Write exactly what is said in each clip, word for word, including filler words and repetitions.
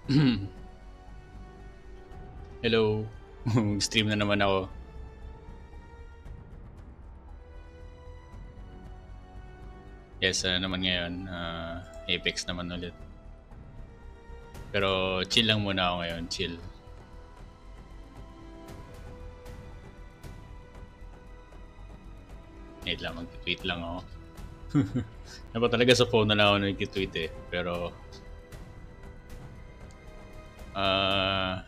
Hello. Stream na naman ako. Yes, ano naman ngayon. Uh, Apex naman ulit. Pero chill lang muna ako ngayon. Chill. Wait lang, mag-tweet lang ako. Dapat talaga sa phone na lang ako nag-tweet eh. Pero... Uh,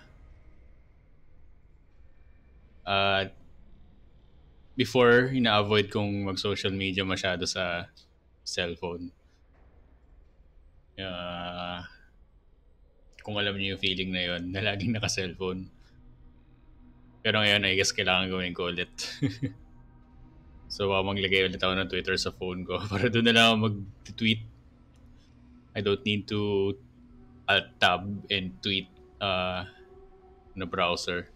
uh, before, ina-avoid kong mag-social media masyado sa cellphone. Uh, kung alam niyo yung feeling na yon na laging naka-cellphone. Pero ngayon, I guess kailangan gawin ko ulit. So, uh, maglagay ulit ako ng Twitter sa phone ko para doon na lang ako mag-tweet. I don't need to alt tab and tweet uh, in a browser.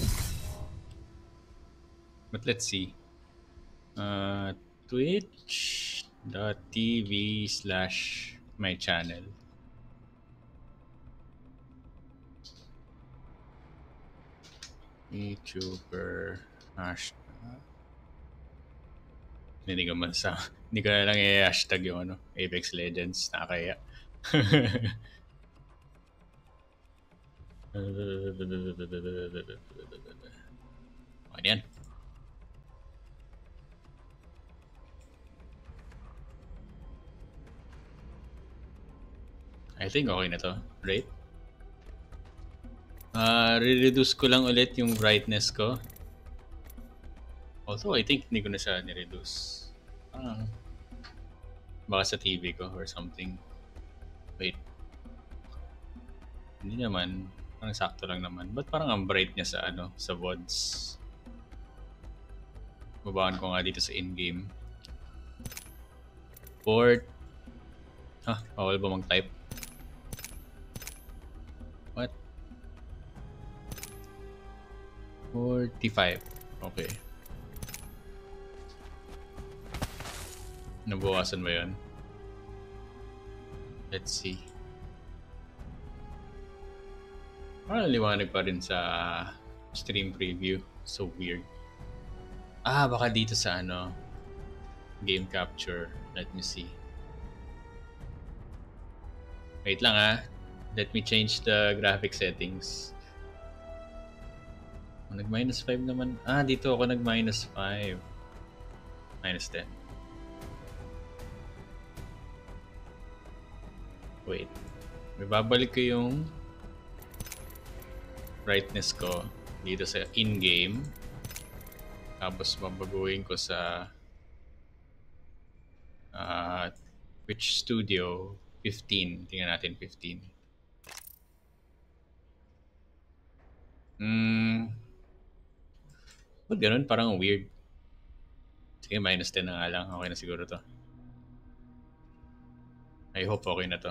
But let's see. Uh, Twitch.tv slash my channel. YouTuber hashtag. Hindi ko man sa hindi ko na lang i-hashtag yung ano, Apex Legends. Nakakaya. Ano yan? I think okay na to. Right? Uh, re-reduce ko lang ulit yung brightness ko. Although I think hindi ko na siya ni-reduce. Ah, baka sa T V ko or something. Wait. Hindi naman. Parang sakto lang naman. Ba't parang ang bright niya sa ano, sa V O Ds? Babaan ko nga dito sa in-game. Port. Ha? Bawal ba mag-type? What? forty-five. Okay. Nabawasan ba yun? Let's see. Parang liwanag pa rin sa stream preview. So weird. Ah, baka dito sa ano, game capture. Let me see. Wait lang ah. Let me change the graphic settings. Oh, nag minus five naman. Ah, dito ako nag minus five. Minus ten. Wait. May babalik ko yung brightness ko dito sa in-game. Tapos babaguhin ko sa uh, Twitch Studio fifteen. Tingnan natin fifteen. Hmm. Ba't ganun? Parang weird. Sige, minus ten na nga lang. Okay na siguro to. I hope okay na to.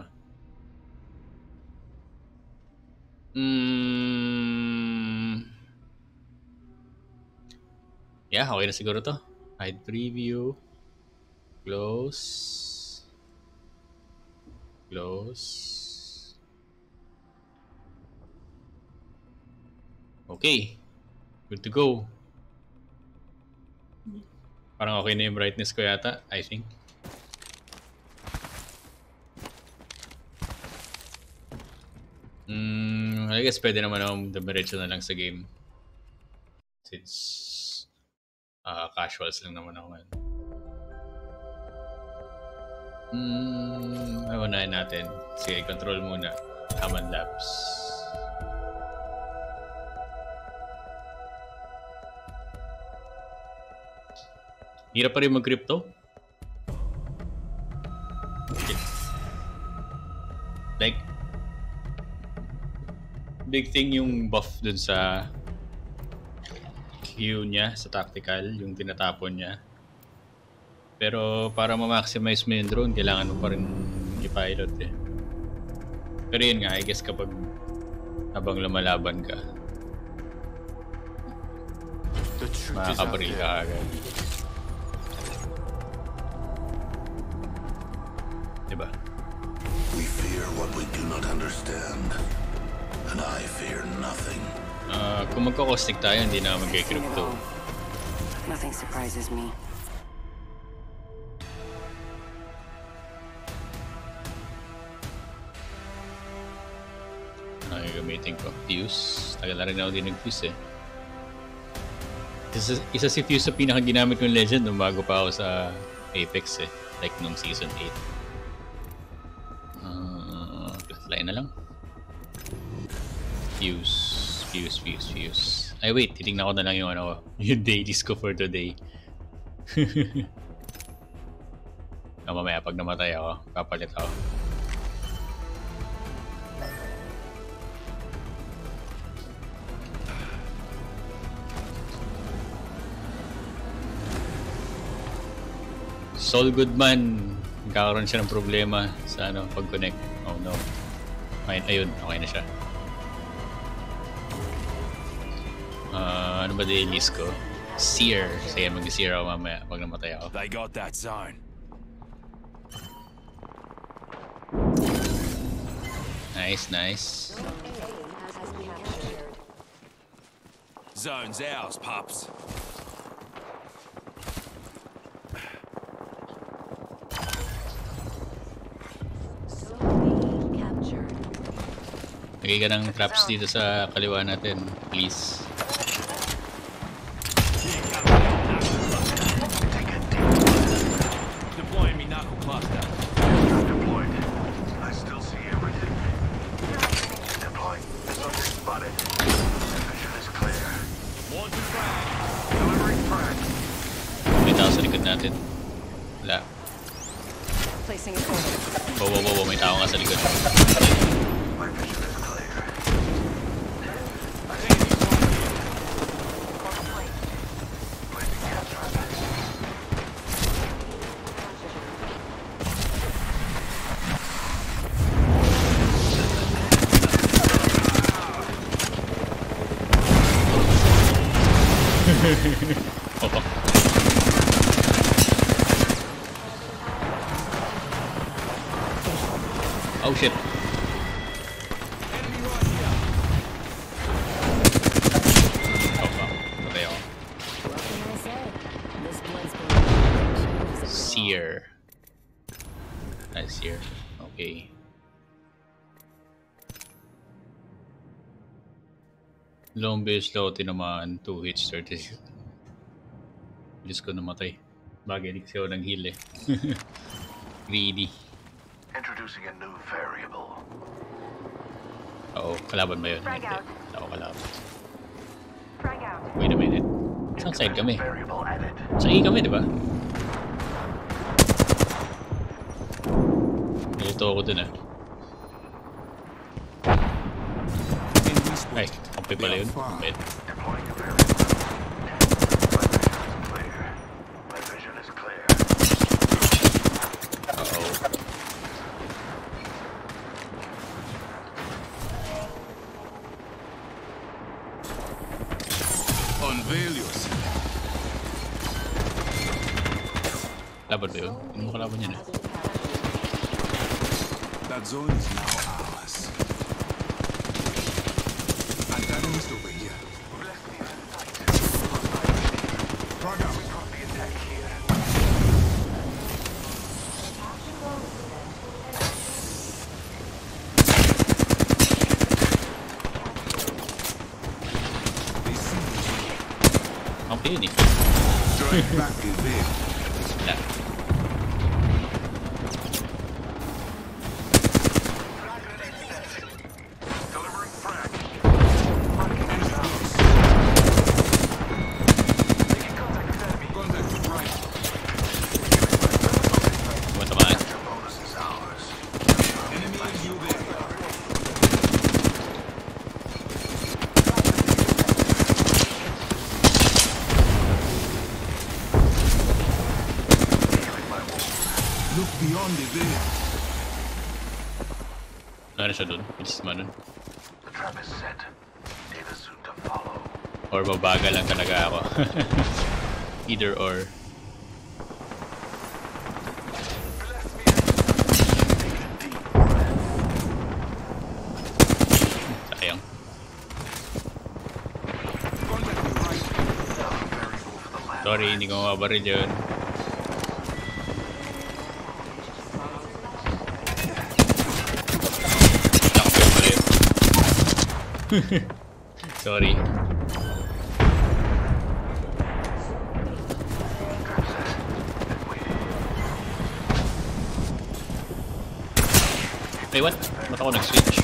Hmm. Yeah, okay na siguro to. Hide preview. Close. Close. Okay. Good to go. Parang okay na yung brightness ko yata, I think. Hmm, I guess pwede naman akong dumiretso na lang sa game. Since uh, casuals lang naman ako ngayon. Hmm, unahin natin. Sige, control muna. Command Labs. Hirap pa rin mag-crypto. Like, big thing yung buff dun sa Q niya, sa tactical, yung tinatapon niya. Pero para ma-maximize mo yung drone, kailangan mo pa rin i-pilot eh. Pero yun nga, I guess kapag habang lumalaban ka, makakabaril ka agad. Diba? We fear what we do not understand. And I fear nothing. Uh, kung magkakostic tayo, hindi na mag-crypto. Nothing surprises me. Ano gagamitin ko? Fuse? Tagal na rin ako din nag-fuse eh. Isa, isa si Fuse sa pinaka-ginamit kong legend nung bago pa ako sa Apex eh. Like nung season eight. Uh, flatline na lang. Fuse. Fuse, fuse, fuse. Ay wait, titignan ko na lang yung ano, yung dailies ko for today. Ah, mamaya pag namatay ako, papalit ako. Saul Goodman, nagkakaroon siya ng problema sa ano, pag-connect. Oh no. Ayun, ayun, okay na siya. Uh, ano ba dailies ko? Seer. Sige, mag-seer ako mamaya pag namatay ako. They got that zone. Nice, nice. Zone's ours, pups. Lagay ka ng traps dito sa kaliwa natin, please. Deploying me knuckle cluster. Deployed. I still see everything. Deploying. Subject spotted. Vision is clear. Launching frag. Delivering frag. May tao sa likod natin. Wala. Placing a order. Wow, wow, wow, may tao nga sa likod. My vision is clear. Opo. Oh shit. Opo. Patay ako. Seer. Nice seer. Okay. Long base slow, tinamaan. two hits, thirty. Bilis ko namatay. Bagay, di kasi ako nang heal eh. Greedy. Introducing a new variable. Oo, kalaban ba yun? Hindi. Wala ko kalaban. Wait a minute. Saan side kami? Sa E kami, di ba? Nilito ako dun ah. Ay, kampi pala yun. Kampi. Uh-oh. Unveil yourself. Laban ba yun? Hindi mo kalaban yun eh. That zone is now ours. Antagonist over here. Raga, we caught the attack here. Kampi yun eh. Drive back in there. Wala. Delivering frag. Contact to right. Tumatamaan. Bonus is ours. Enemy is you there. Look beyond the veil. Ano siya dun? Bilis naman dun. The trap is set. Data soon to follow. Or mabagal lang talaga ako. Either or. Sayang. Sorry, hindi ko mababaril yun. Sorry. Hey, what? Ba't ako nag-switch?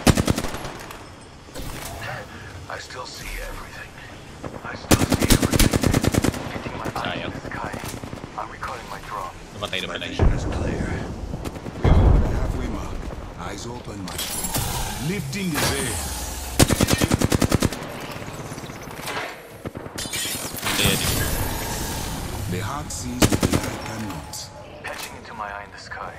I still see everything. I still see everything. Getting my eye in the sky. I'm recalling my drone. Napatay na My pala vision niya. is clear. We are on the halfway mark. Eyes open, my friend. Lifting the veil. The heart sees what the eye cannot. Patching into my eye in the sky.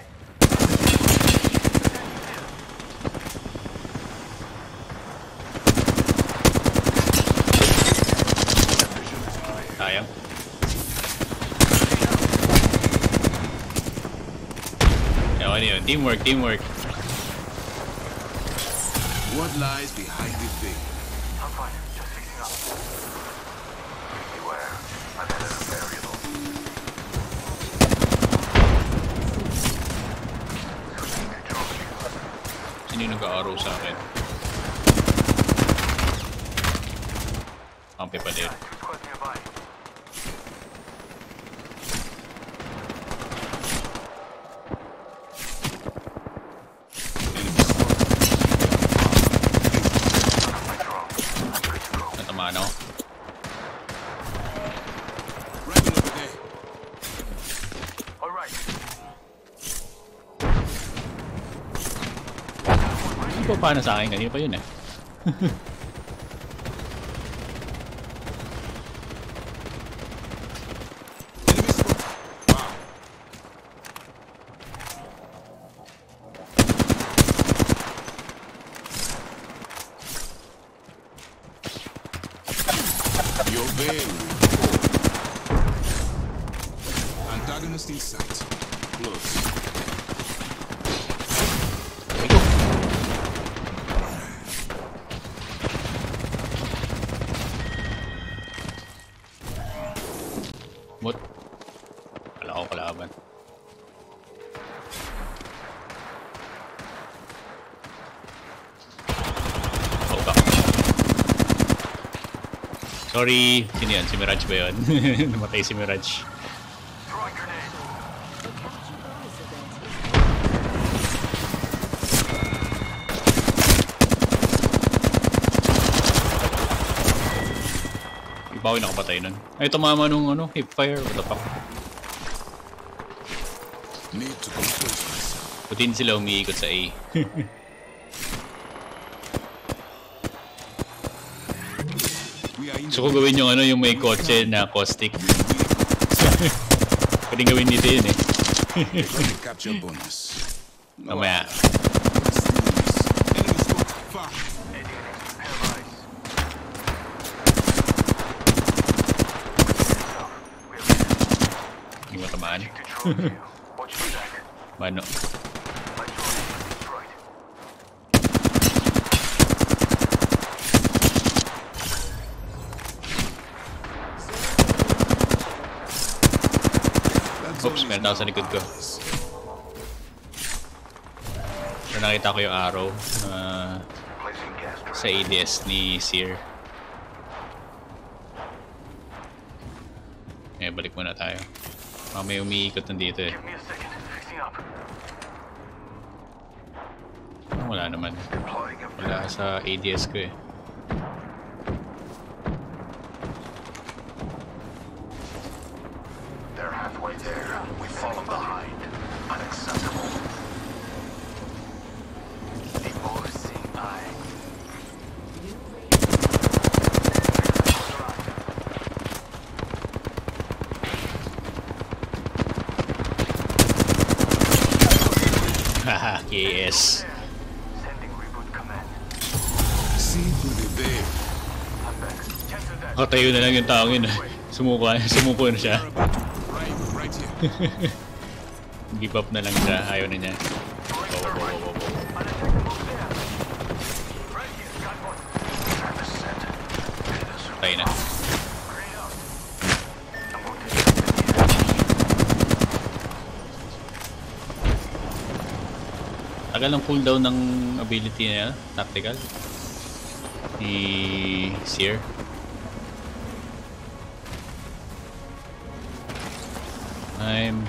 Sayang. Eh, ano yun? Teamwork, teamwork. What lies behind the veil? I'm fine. Just fixing up. Beware. I'm a little variable. Switching to drone view. Sino yung nag-arrow sa akin? Kampi pa din. Two squads nearby. My drone. I'm good to go. Natamaan ako. Right over there. All right. Hindi pa paano sa akin, kanina pa yun eh. Enemy spot. Wow. Your veil. Antagonist in sight. Close. What? Wala ko kalaban. Oh, back. Sorry. Sino yan? Si Mirage ba yun? Namatay si Mirage. Throwing grenade. Iba ako yung nakapatay nun. Ay, tumama nung ano, hipfire. What the fuck? Need to compose myself. Buti hindi sila umiikot sa A. We are in So kung gawin yung ano, yung may kotse na caustic. Pwedeng gawin dito yun eh. the capture bonus. Mamaya. Enemy spot. Far. Paralyzed. Hindi mo tamaan. To drone view. Watch your back. Mano. My drone is destroyed. That Oops, zone is meron ako sa likod ko. ours. So nakita ko yung arrow uh, Placing gas trap. sa A D S ni Seer. Eh, balik muna tayo. Mamaya umiikot nandito eh. Give me a second. Fixing up. Wala naman. Deploying a Wala sa A D S ko eh. They're halfway there. We've fallen behind. Unacceptable. The all-seeing eye. Haha, K S. Sending reboot command. See through the veil. I'm back. Cancel that. Nakatayo na lang yung taong yun eh. Sumuko, sumuko na siya. Right, right here. Give up na lang siya. Ayaw na niya. Wow, wow, wow, wow, wow. Right here. Got one. Trap is set. Hit us. Patay na. Grenade out. I'm Tagal ng cooldown ng ability niya, tactical. Ni Seer. I'm...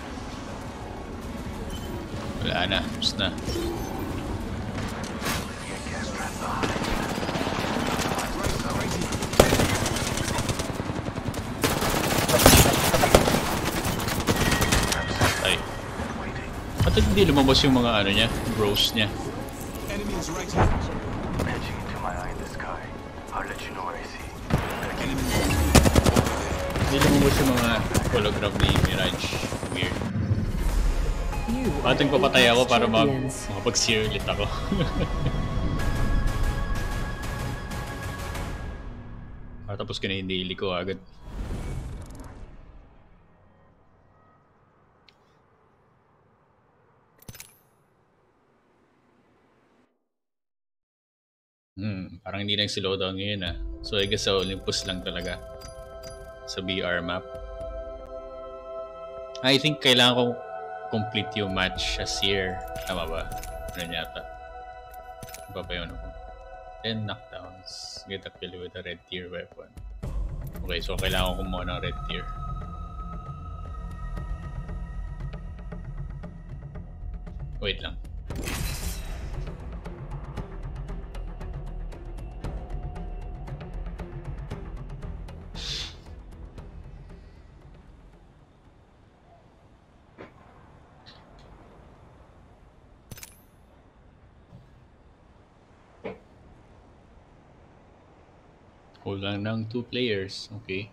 Wala na, tapos na. Ay. Ba't hindi lumabas yung mga ano niya, bros niya? Enemy is right here. Edging into my eye in the sky. I'll let you know what I see. Enemy. Hindi lumabas yung mga hologram ni Mirage. Weird. Ba't nagpapatay ako para mag makapag-seer ulit ako? Tapos ko na yung daily ko agad. Hmm, parang hindi na yung slowdown ngayon ah. So I guess sa Olympus lang talaga. Sa B R map. I think kailangan kong complete yung match as Seer. Tama ba? Ano yata? Ano pa yun ako? ten knockdowns. Get a kill with a red tier weapon. Okay, so kailangan ko muna ng red tier. Wait lang. Kulang ng two players. Okay.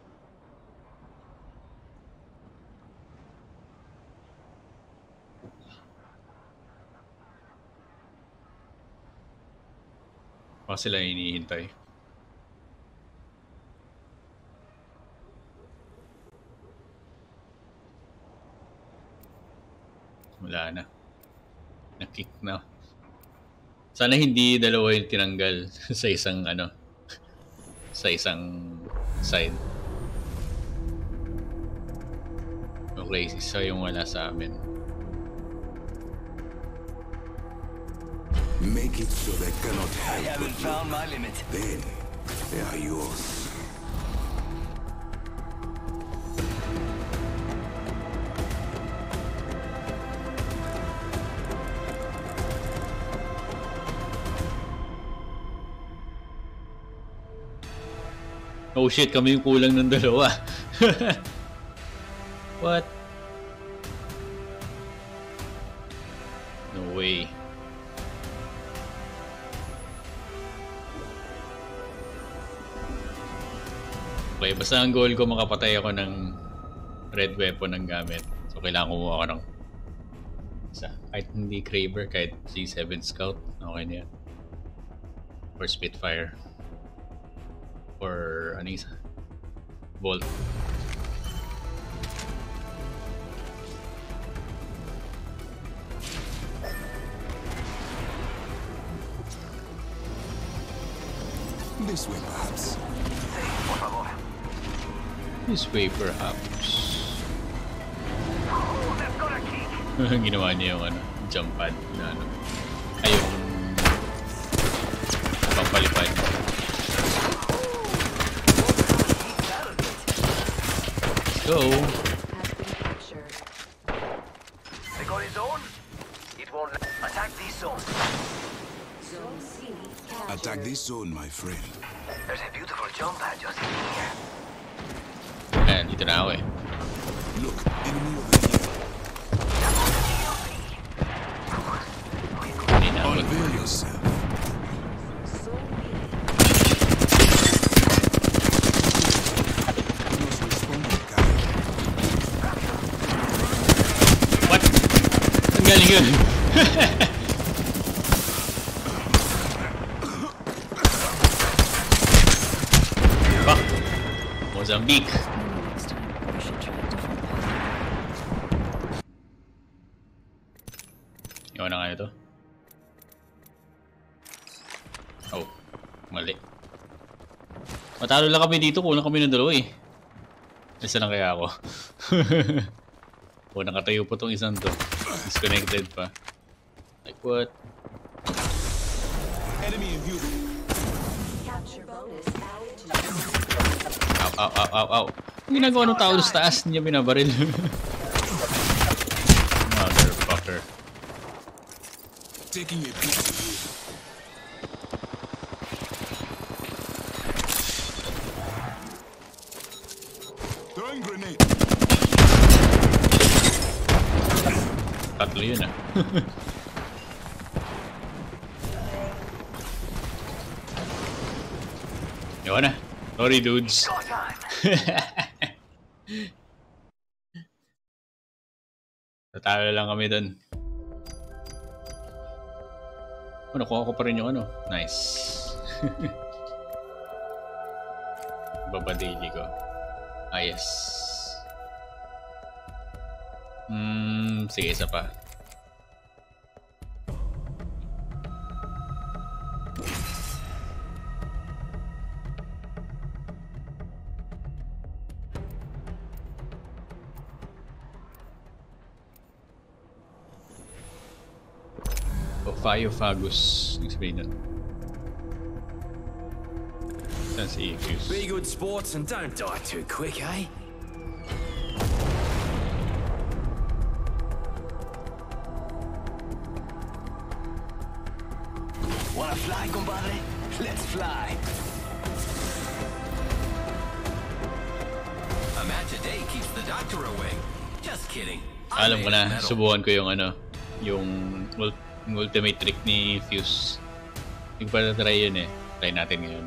Baka sila hinihintay. Wala na. Na-kick na. Sana hindi dalawa yung tinanggal sa isang ano. Sa isang side. Okay, isa yung wala sa amin. Make it so they cannot I help haven't but found my limit. then they are yours. Oh shit, kami yung kulang ng dalawa. What? No way. Okay, basta ang goal ko makapatay ako ng red weapon ng gamit. So kailangan kumuha ako ng isa. Kahit hindi Kraber, kahit C seven Scout, okay na yan. Or Spitfire. Or ano isa? Bolt. This way, perhaps. Por favor. This way perhaps. Oh, that's got a kick. Ginawa niya yung ano, jump pad na ano. Ay, yung pampalipad. Go! They got his own. It won't attack these zones. Attack this zone, my friend. There's a beautiful jump pad just in here. Ayan, dito na ako eh. Look, enemy over here. Hindi na ako. Unveil yourself. What? Ang galing yun. Fuck. Mozambique. Iwan na nga ito. Oh, mali. Matalo lang kami dito, kulang kami ng dalawa eh. Isa lang kaya ako. Oh, nakatayo po tong isang to. Disconnected pa. What? Enemy in view. Capture bonus added to Ow, ow, ow, ow, ow. Ang ginagawa ng tao sa taas, niya binabaril. Motherfucker. Taking a peek at you. Throwing grenade. Tatlo yun ah. Yun na. Sorry dudes. Tatalo lang kami dun. Oh, nakuha ko pa rin yung ano. Nice. Babadili ko. Ah, yes. Hmm, sige, isa pa. Ophiophagus. Explain nun. Saan si Fuse? Be good sports and don't die too quick, eh? Wanna fly, compadre? Let's fly. A match a day keeps the doctor away. Just kidding. Alam ko na, subukan ko yung ano, yung, ul yung ultimate trick ni Fuse. Hindi ko pa na-try yun eh. Try natin ngayon.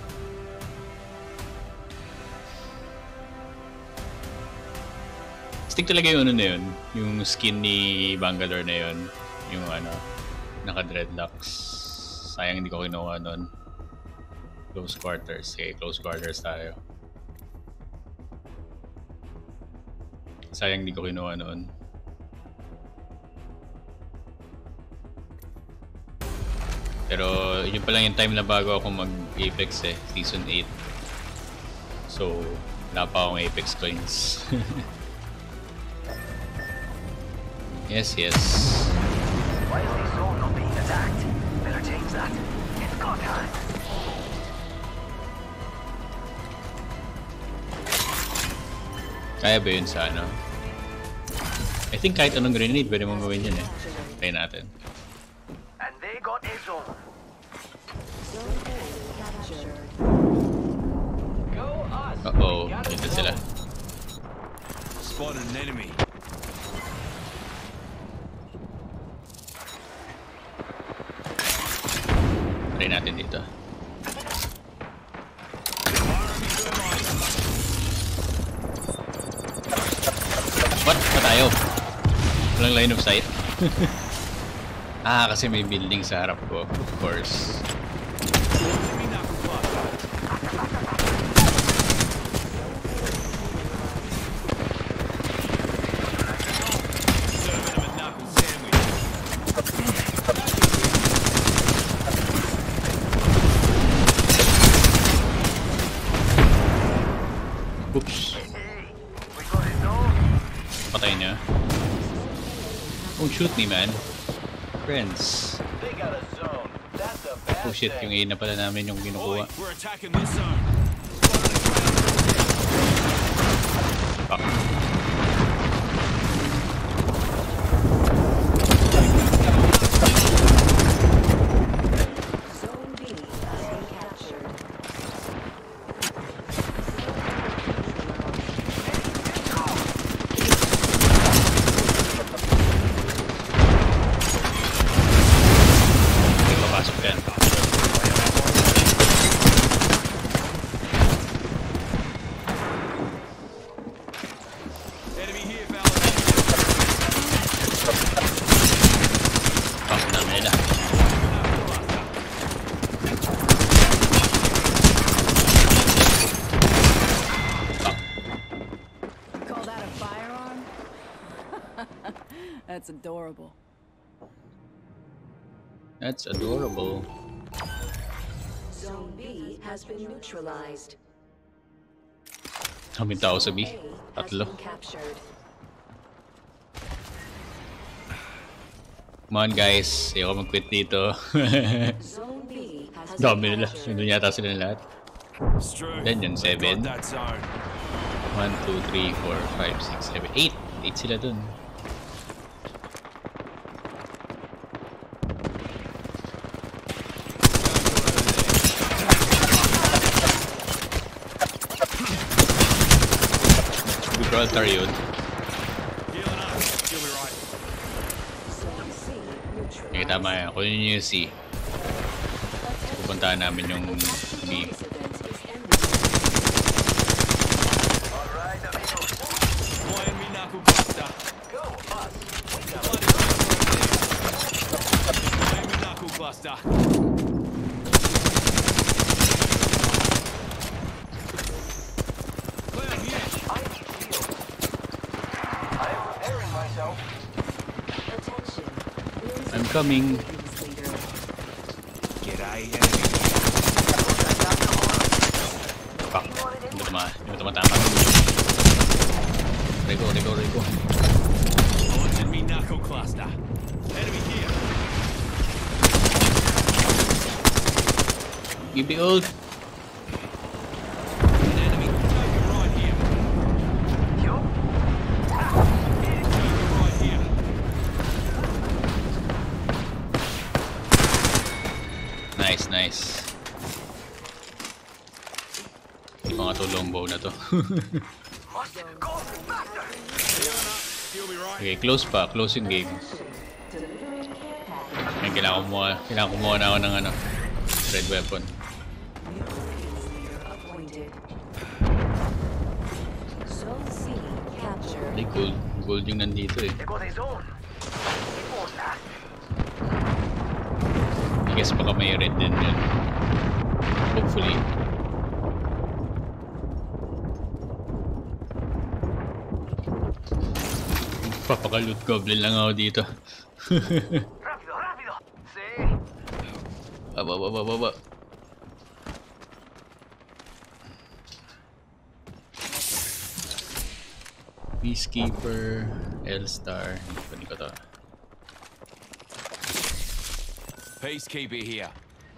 Stick talaga yung ano na yun, yung skin ni Bangalore na yun, yung ano, naka-dreadlocks. Sayang hindi ko kinuha nun. Close quarters. Okay, close quarters tayo. Sayang hindi ko kinuha noon. Pero yun pa lang yung time na bago ako mag-Apex eh, Season eight. So, wala pa akong Apex coins. Yes, yes. Why is this zone not being attacked? Better change that. It's go time. Kaya ba yun sa ano? I think kahit anong grenade, pwede mong gawin yun eh. Try natin. And they got a zone. Go us. Uh-oh, dito sila. Spot an enemy. Try natin dito. What? Pa tayo? Walang line of sight? Ah, kasi may building sa harap ko. Of course. Oops. Patay niya. Don't shoot me, man. Friends. Oh shit, yung A na pala namin yung kinukuha. We're attacking this zone. Fuck. Zone B has been captured. Okay, papasok yan. Enemy here, fella. Fuck na nila. Call that a firearm? That's adorable. That's adorable. Zone B has been neutralized. Kaming tao sa B. A has Tatlo. been captured. Come on guys, ayoko mag-quit dito. Zone B has Dami been nila. captured. Nandun yata sila lahat. Strong. Then yun, They've seven. got that zone. one, two, three, four, five, six, seven, eight. eight sila dun. Gibraltar yun. Healing up. You'll be right. Zone C neutralized. Okay, tama yan. Kung yun yung C, pupuntahan namin yung B. This event is ending. Alright, amigos. Flying me knuckle buster. Go, us. We got it. Flying me knuckle buster. Clear here. I need shield. I am preparing myself. Attention. There is I'm a coming. Philippines leader. G'day, enemy. Fuck. Hindi ko tama. Hindi ko tumatama. Rego, rego, rego. Launching me knuckle cluster. Enemy here. Give me ult. An enemy. Take right here. Yo. Take right here. Nice, nice. Hindi ko nga to longbow na to. Must go faster. Healing up. You'll be right. Okay, close pa. Close yung game. Delivering care package. Ngayon, kailangan kumuha, kailangan kumuha na ako ng ano, red weapon. New Philippines leader appointed. Zone C captured. Hindi, gold. Gold yung nandito eh. They got a zone. It won't last. I guess baka may red din yun. Hopefully. Papaka-loot goblin lang ako dito. Rápido, rápido. Sí. Baba, baba, baba. Peacekeeper, L-Star. Hindi ko to. Peacekeeper here.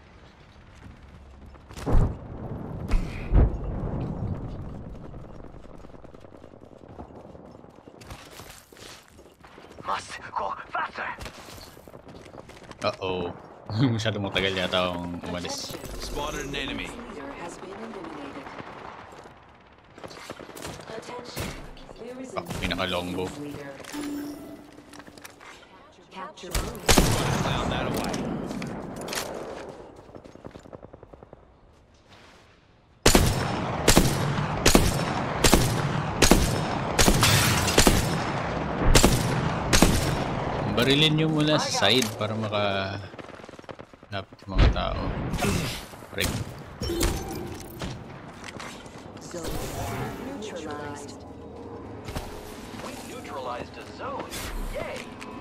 Must go faster. Uh-oh. Masyadong matagal yata akong umalis. Spotted an enemy. Leader has been eliminated. Attention. There is a Fuck, pinaka-longbow. leader. Capture mode. Found that away. Barilin nyo muna sa side para maka lapit yung mga tao. Break. Zone neutralized. We neutralized a zone. Yay!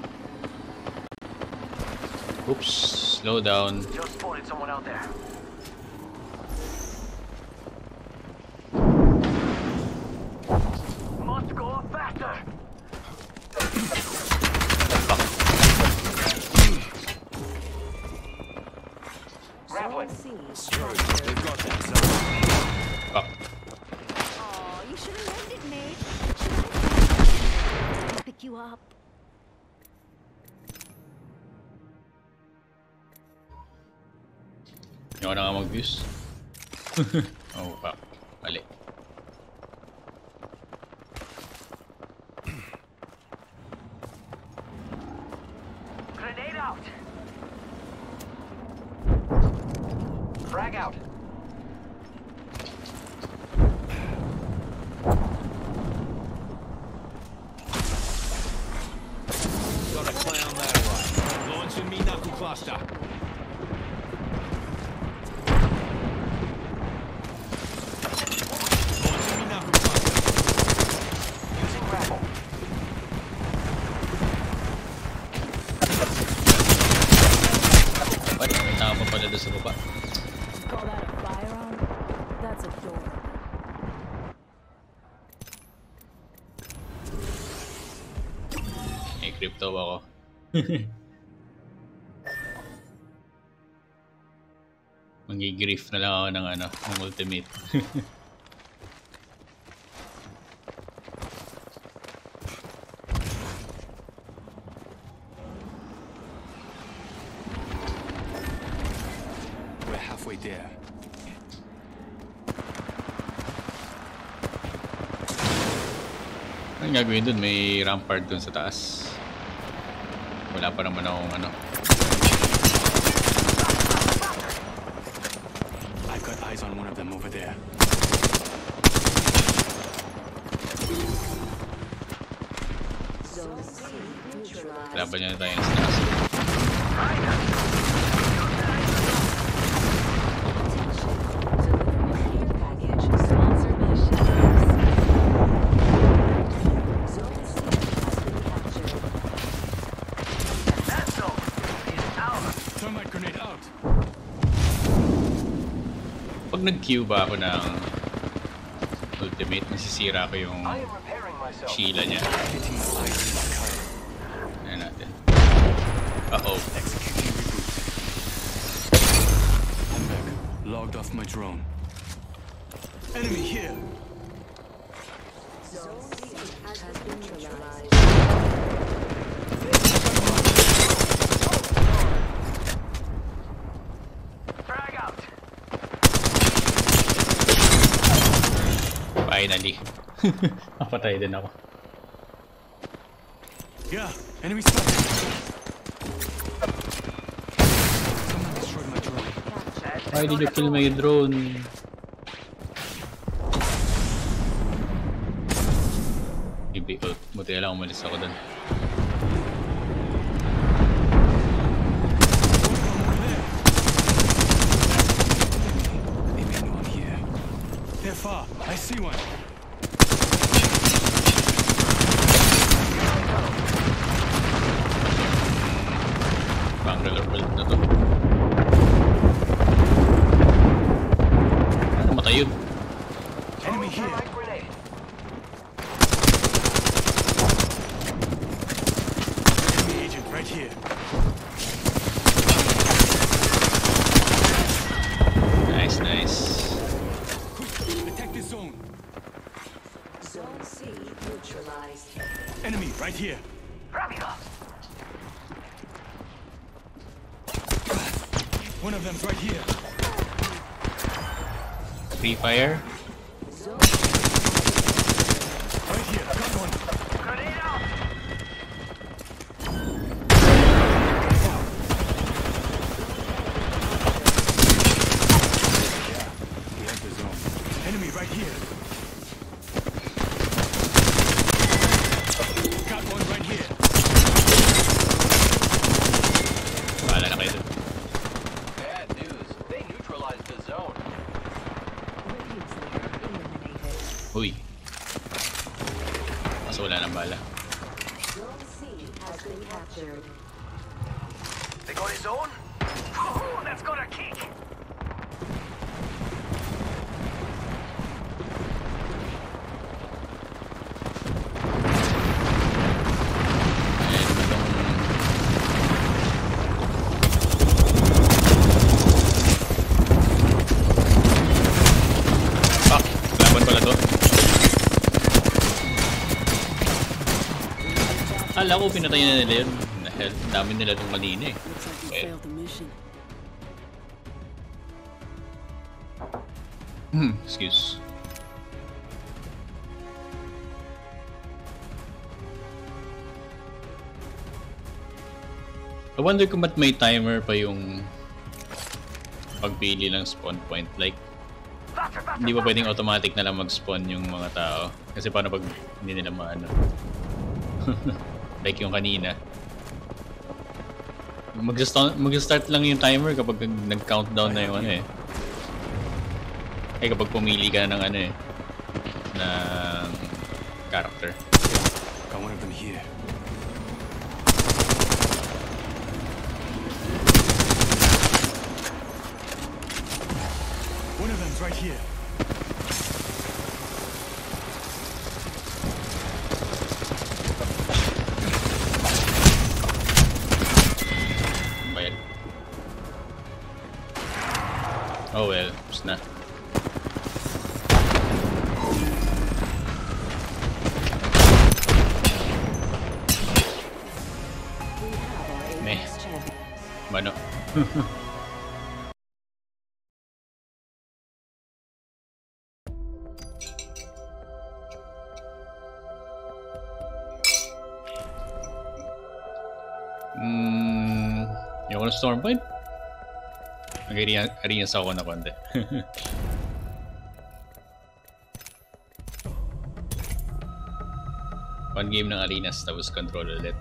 Oops, slow down. Just spotted someone out there. Must go faster. Zone C They've captured. got that zone. Fuck. Aw, you should have landed, mate. I'll pick you up. Hindi ako na nga mag-views. Oh, fuck. Mali. Grenade out. Frag out. Got a clown that way. Launching me knuckle cluster. Launching me knuckle cluster. Using grapple. What? May tao pa pala doon sa baba. Call that a firearm? That's adorable. May crypto ako. Mangi-grief na lang ako ng ano, ng ultimate. We're halfway there. Ang gagawin dun, may rampart dun sa taas. Wala pa naman akong ano. I've got eyes on one of them over there. Zone C neutralized. Laban niya na tayo sa taas. Delivering care package sponsored by Shadows. Zone C has been captured. That zone is ours. Thermite grenade out. Pag nag-Q ba ako ng ultimate, nasisira ko yung I am repairing myself. Sheila niya. Hitting the eyes in my car. Ayan natin. Uh-oh. Executing reboot. I'm back. Logged off my drone. Enemy here. Zone C has been neutralized. Frag out. Finally. Napatay din ako. Yeah, enemy spotted. Someone destroyed my drone. Why did you kill my drone? Ibi, oh, buti na lang umalis ako dun. They may know I'm here. They're far. I see one. Bangalore World na to. Ano matay yun? Enemy here. Thermite grenade. Enemy agent right here. Nice, nice. Quick, attack this zone. Zone C neutralized. Enemy right here. Rápido. One of them's right here. Free fire. Zone Right here. Got one. Grenade out. He has the zone. Enemy right here. Got one right here. Bahala na kayo dun. Bad news. They neutralized the zone. previously eliminated. Uy. Mas wala ng bala. Zone C has been captured. They got his zone. Oh, that's got a kick. Fuck! Laban pala to. Akala ko pinatay na nila yun. Dahil dami nila itong kanina eh. Looks like we Okay. failed the mission. Hmm, excuse. I wonder kung ba't may timer pa yung pagpili ng spawn point. Like, Faster, faster, hindi ba faster. pwedeng automatic na lang mag-spawn yung mga tao? Kasi paano pag hindi nila maano? Like yung kanina. Mag-start, mag-start lang yung timer kapag nag-countdown na yung ano eh. Eh kapag pumili ka ng ano eh. Ng character. Got one of them here. One of them's right here. Bayad. Oh well, tapos na. Meh. Mano. Hmm, yung ano storm point? Mag-arena sa ako na konti. One game ng arenas tapos control ulit.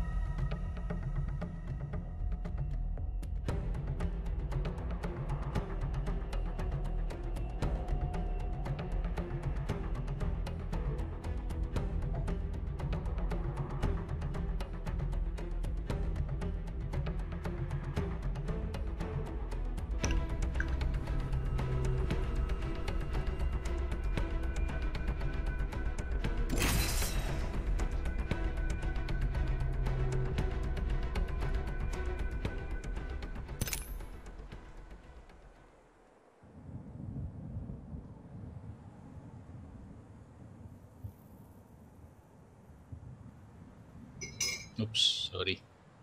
Oops, sorry.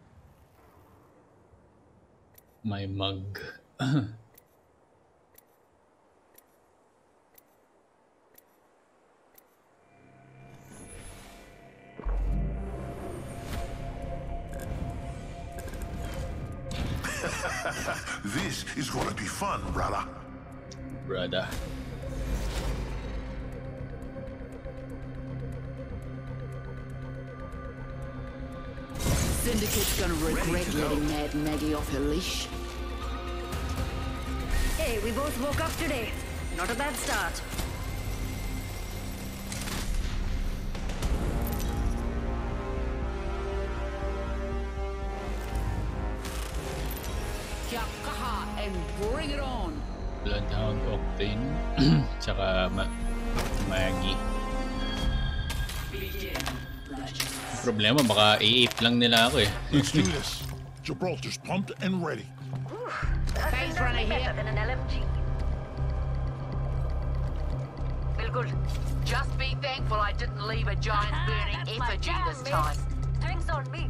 My mug. This is gonna be fun, brother. Brother. Syndicate's gonna regret letting Mad Maggie off her leash. Hey, we both woke up today. Not a bad start. Kyakaha and bring it on. Bloodhound Octane. Tsaka ma Maggie. Problema, baka i-ape lang nila ako eh. Let's do this. Gibraltar's pumped and ready. Phase runner here. Than an L M G. Feel good. Just be thankful I didn't leave a giant burning That's my effigy jam, this mate. time. Drinks on me.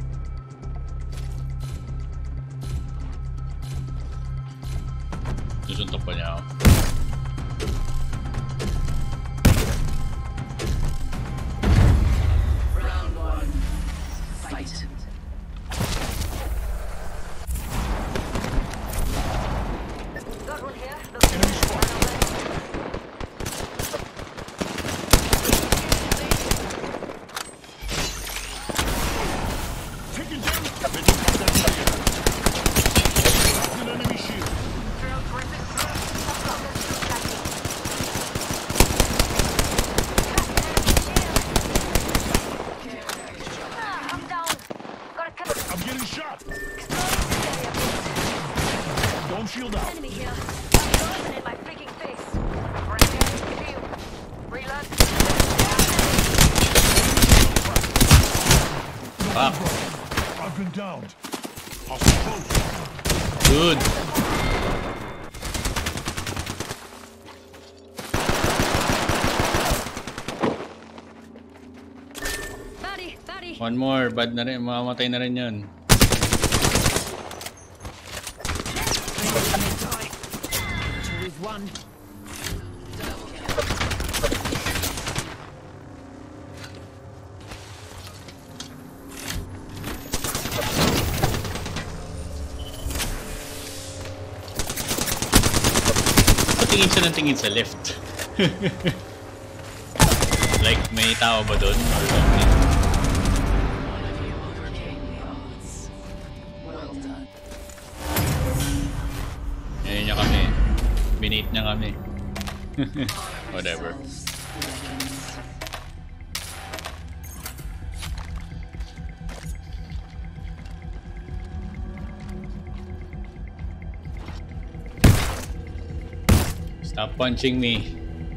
Susuntok pa niya ako. Round one. Fight. Got one here. Look. Taking damage. Taking damage. An enemy shield. Ah, I'm down. Gotta kill I'm getting shot. Don't shield out. enemy here. Frozen in my freaking face. Right there. Heal. Reload. Fuck. I've been downed. Hostile close. Good. Buddy, buddy. One more. Bad na rin. Mamamatay na rin yun. We've won. Tingin siya ng tingin sa left. Like, may tao ba doon? Or something? Well done. Ayun niya kami. Binate niya kami. Whatever. Stop punching me.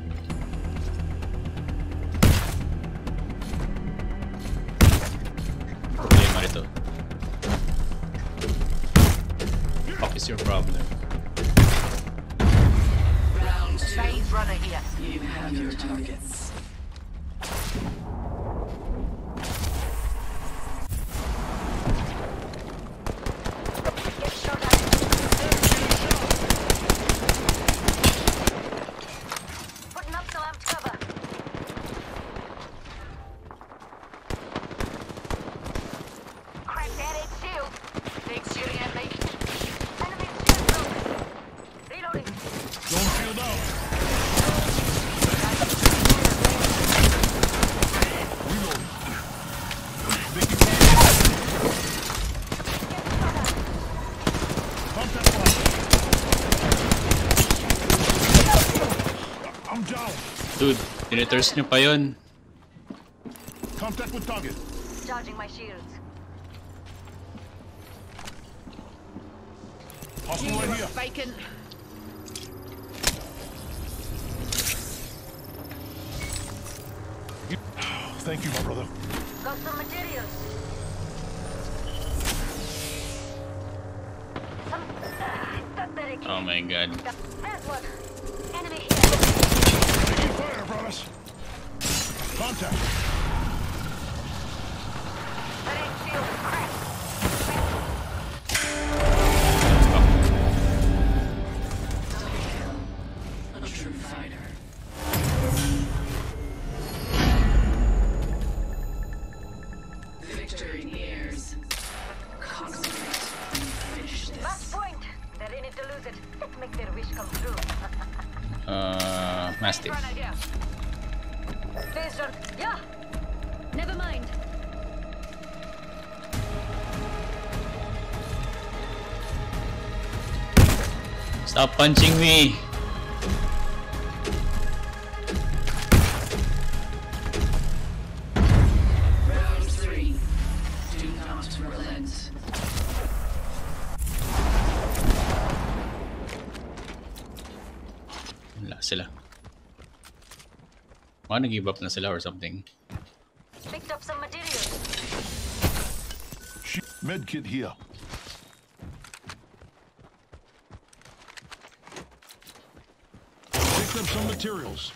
Problema nito. Fuck is your problem? Phase runner here. You have your targets. Get shot at. Putting up some amped cover. Crack that head shield. Things shooting at me. Enemy shield broken. Reloading. Don't shield out. Reloading. Making contact fire. I'm down. Dude, tiniters nyo pa yun. Contact with target. Charging my shields. Hostile You right are here. vacant. Thank you, my brother. Got some materials. Some pathetic. Oh my god. There's one. Enemy here. Taking fire, brothers. Contact. Head shield cracked. A true fighter. Victory nears. Concentrate and finish Match this. point. They're in it to lose it. Let's make their wish come true. Uh, Mastiff. Runner here. Phase run. Yeah. Never mind. Stop punching me! Round three. Do not relent. Wala sila. Baka nag-give up na sila or something. Picked up some materials. Sh- Med kit here. Picked up some materials.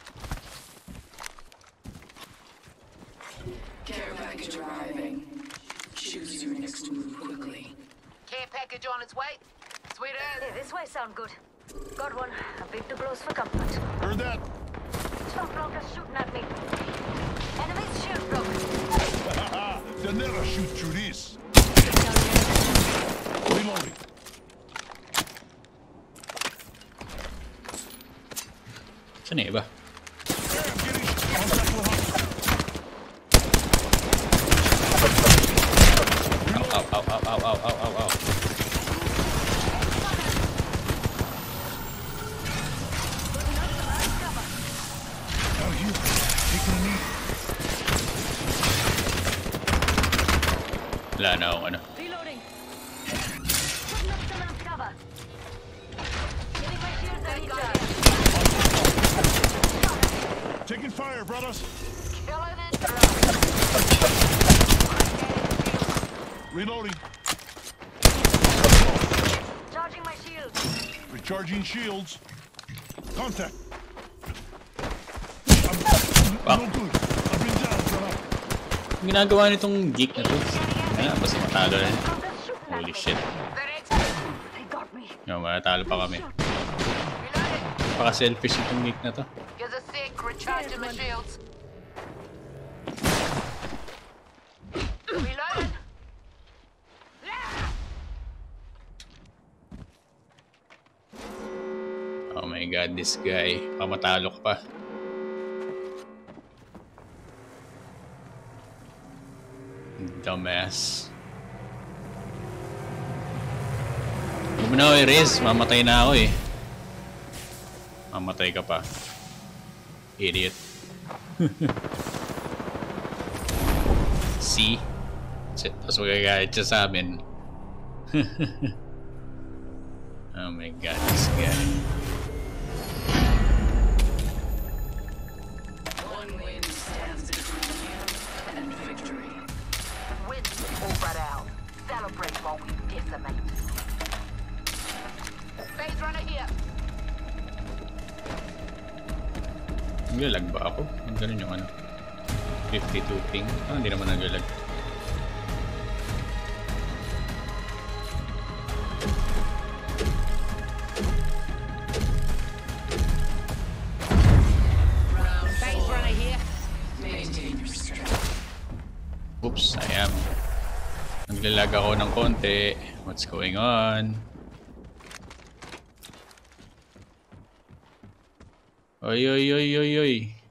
Care package arriving. Choose your next move quickly. Care package on its way. Sweetheart. Hey, this way sound good. Got one. A bit too close for comfort. Heard that? Some blockers shooting at me. Enemy's shield broken. They'll never shoot through this. Reloading. Saan yung iba? Yeah, I'm getting contact with hostile. Ow, ow, ow, ow, ow, ow, ow, ow. Out here. Taking a knee. Wala na akong ano. Reloading. Putting up some amped cover. Getting my shields a recharge. Taking fire, brothers. Killing it. Reloading. Charging my shields. Recharging shields. Contact. I'm, Ah. I'm no good. I've been down, brother. Ang ginagawa nitong geek na to. Kaya, basta matalo na. Blockers shooting at Holy me. shit. That it. They got me. Yung matalo pa kami. Reloading. Paka-selfish itong geek na to. Gives a sec. Recharging my shields. Reloading. Oh my god, this guy. Pamatalo ka pa. Dumbass. Huwag mo na ako i-raise. Mamatay na ako eh. Mamatay ka pa. Idiot. See? Tapos magagalit siya sa amin. Oh my god, this guy. One win stands between you and victory. Win all but out. Celebrate while we decimate. Phase runner here. Naglalag ba ako? Ganun yung ano. fifty-two ping. Ah, hindi naman naglalag. Base runner here. Maintain your strength. Oops, I am. Naglalag ako ng konti. What's going on? Oy, oy, oy, oy, oy.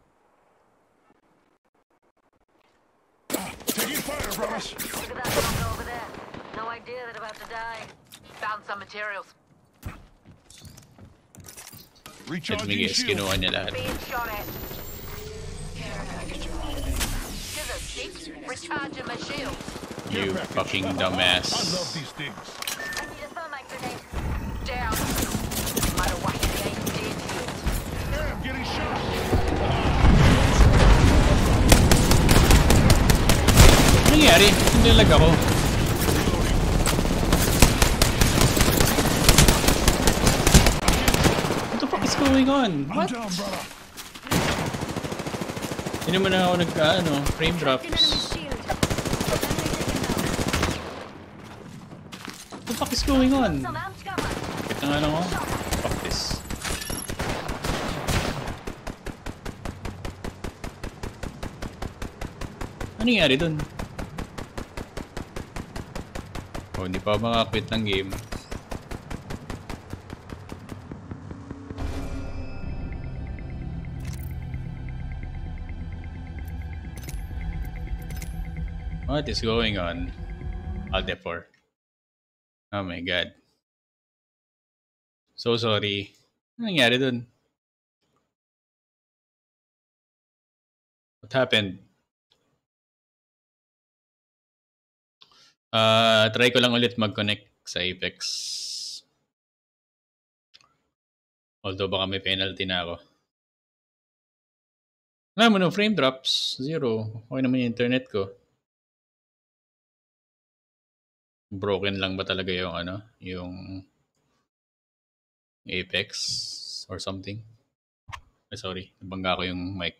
Taking fire, brothers. Look at that bunker over there. No idea they're about to die. Found some materials. Recharging Nagmigis, shield. kinuha niya lahat. Being shot at. Care package arriving. Scissor stick. Recharging my shield. You Care package. fucking I dumbass. love these things. I need a thermite grenade. Down. Might have whacked the ain't dead yet. Hey, I'm getting shot. Ano nangyari? Naglalag ako. What the fuck is going on? I'm What? down, brother. Hindi naman na ako nag, ano, frame drops. Shield. What the fuck is going on? Some amp cover. Wait na nga lang ako. Fuck this. Ano nangyari dun? Oh, hindi pa makakwit ng game. What is going on? Alt F four. Oh my god. So sorry. Ano nangyari dun? What happened? Uh, try ko lang ulit mag-connect sa Apex. Although baka may penalty na ako. Wala mo no, frame drops. Zero. Okay naman yung internet ko. Broken lang ba talaga yung ano? Yung Apex or something? Ay, sorry. Nabangga ko yung mic.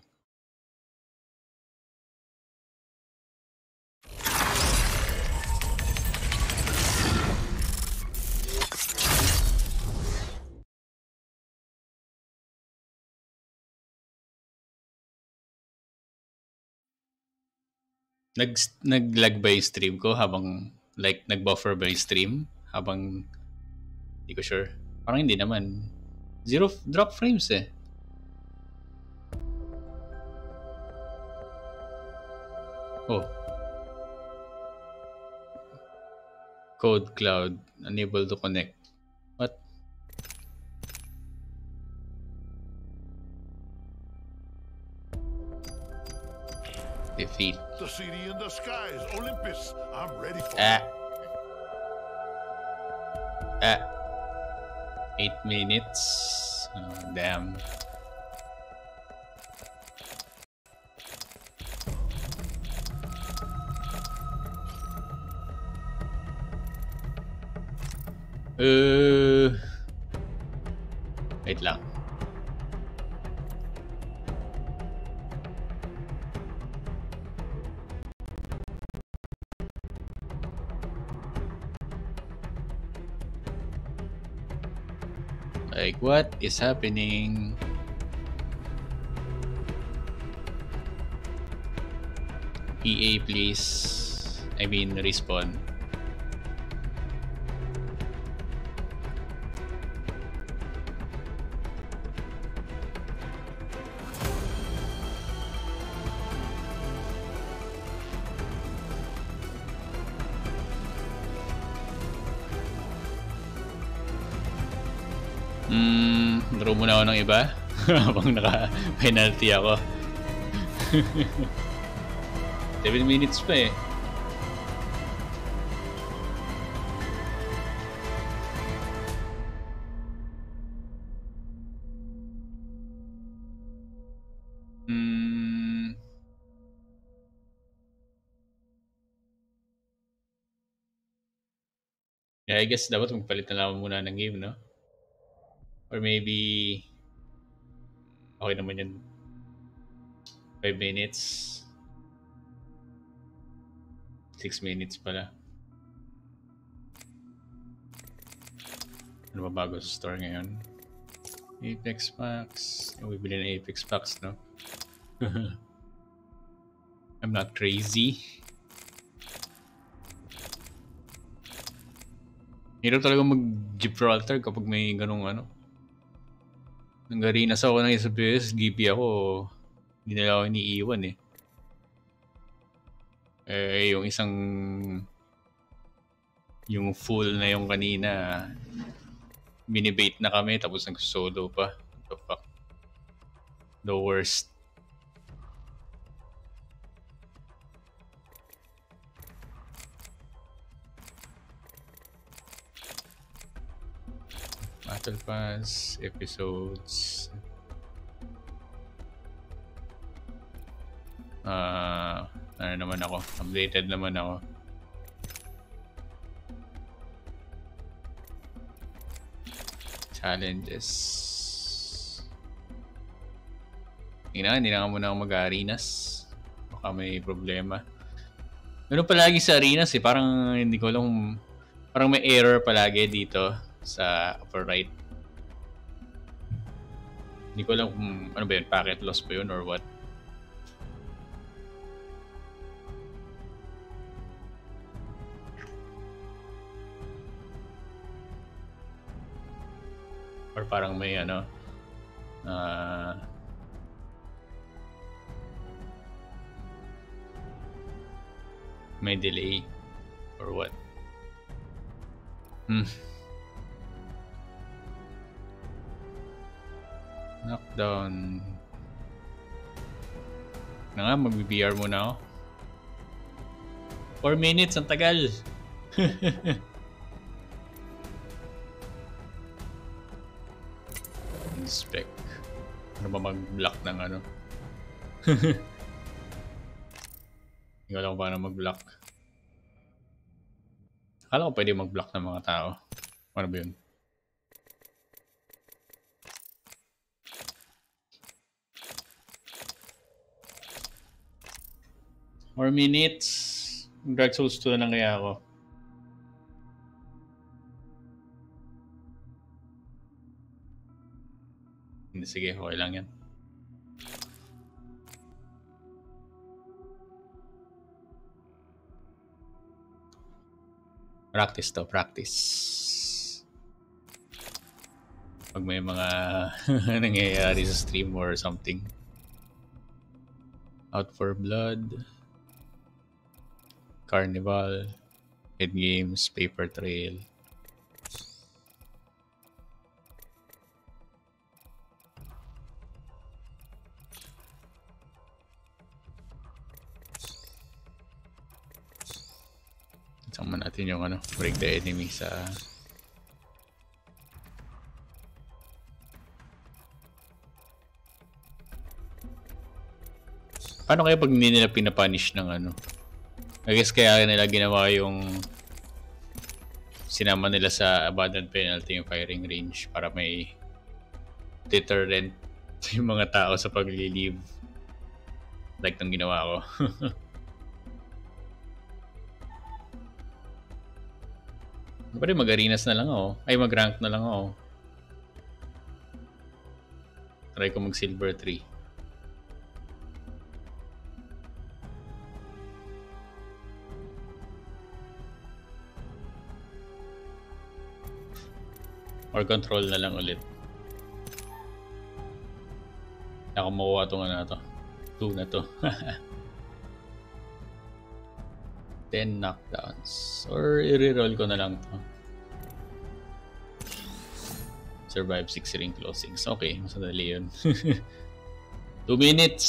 Nag nag-lag ba yung stream ko habang like nag-buffer ba yung stream habang hindi ko sure. Parang hindi naman. Zero f- drop frames eh. Oh. Code cloud unable to connect. What? Defeat. The city in the skies, Olympus. I'm ready for Ah. it. Ah. Eight minutes. Oh, damn. Uh, wait lang. Like, what is happening? E A, please. I mean, respawn. Hmm, draw muna ako ng iba habang naka-penalty ako. seven minutes pa eh. Hmm. Yeah, I guess dapat magpalit na lang ako muna ng game, no? Or maybe Okay naman yun. five minutes. six minutes pala. Ano ba bago sa store ngayon? Apex Packs. Oh, bibili na Apex Packs, no? I'm not crazy. Hirap talaga mag-Gibraltar kapag may ganong ano. Nanggarinas ako ng isa P S, G P ako. Hindi nila ako iniiwan eh. Eh, yung isang... Yung full na yung kanina, minibait na kami tapos nag-solo pa. What the fuck? The worst. Battle Pass, episodes. Ah, uh, ano naman ako? Updated naman ako. Challenges. Hindi na, hindi na muna ako mag-arenas. Baka may problema. Meron palagi sa arenas eh. Parang hindi ko alam. Parang may error palagi dito sa upper right. Hindi ko alam kung ano ba yun. Packet loss ba yun or what. Or parang may ano uh, may delay or what. Hmm. Knockdown. Na nga, mag-B R muna ako. four minutes, ang tagal. Inspect. Ano ba mag-block ng ano? Hindi ko alam kung paano mag-block. Akala ko pwede mag-block ng mga tao. Ano ba yun? Four minutes. Dark Souls two na lang kaya ako. Hindi, sige, okay lang yan. Practice to, practice. Pag may mga nangyayari sa stream or something. Out for Blood. Carnival. Head Games. Paper Trail. Sama natin yung ano, break the enemy sa paano kaya pag hindi nila pinapunish ng ano? I guess kaya nila ginawa yung sinama nila sa abandoned penalty yung firing range para may deterrent yung mga tao sa pag-leave. Like nang ginawa ko. Pwede mag-arenas na lang ako. Ay, mag-rank na lang ako. Try ko mag-silver three. Or control na lang ulit. Ako makuha itong ano na to. two na to. ten knockdowns. Or i-reroll ko na lang to. Survive six ring closings. Okay, mas madali yun. two minutes.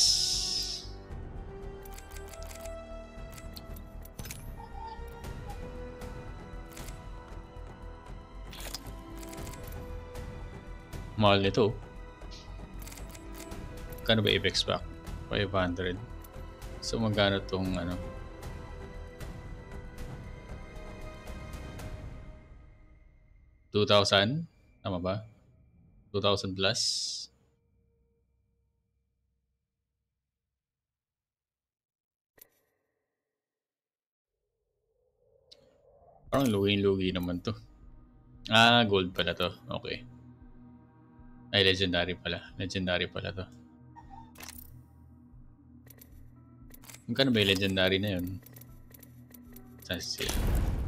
Mahal nito. Kano ba Apex Pack? five hundred. So magkano tong ano? two thousand? Tama ba? two thousand plus? Parang lugi-lugi naman to. Ah, gold pala to. Okay. Ay, legendary pala. Legendary pala to. Magkano ba yung legendary na yun? Let's see.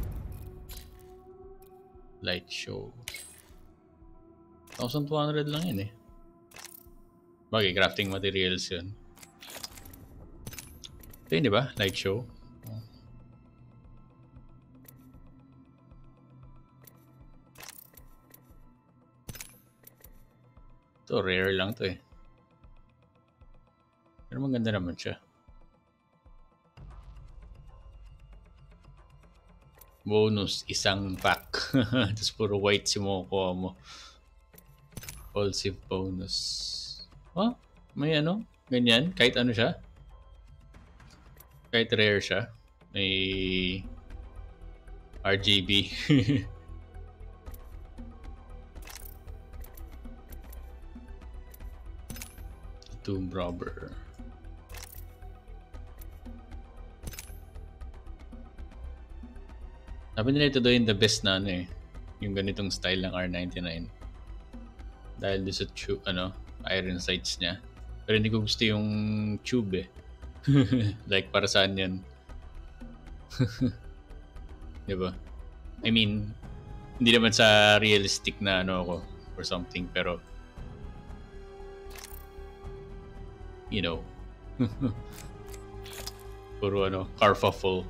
Light show. one thousand two hundred lang yun eh. Bagay, crafting materials yun. Ito yun, di ba? Light show. Oh. Ito, rare lang to eh. Pero maganda naman siya. Bonus, isang pack. Tapos puro white si makukuha mo. Impulsive bonus. Oh, may ano? Ganyan? Kahit ano siya? Kahit rare siya. May R G B. Tomb Robber. Sabi nila ito daw yung the best na ano eh. Yung ganitong style ng R ninety-nine. Dahil doon sa tube, ano, iron sights niya. Pero hindi ko gusto yung tube eh. Like para saan yan? Diba? I mean, hindi naman sa realistic na ano ako or something, pero you know. Puro ano, carfuffle.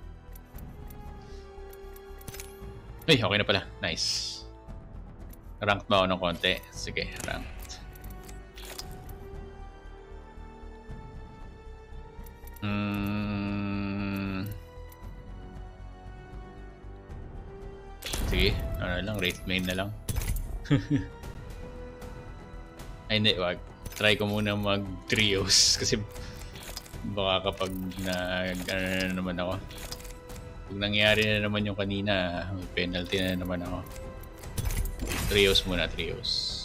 Ay, okay na pala. Nice. Ranked ba ako ng konti? Sige, ranked. Hmm. Sige, ano lang, rate main na lang. Ay, hindi, wag. Try ko muna mag trios kasi baka kapag na ano na naman ako. Pag nangyari na naman yung kanina, may penalty na naman ako. Trios muna, trios.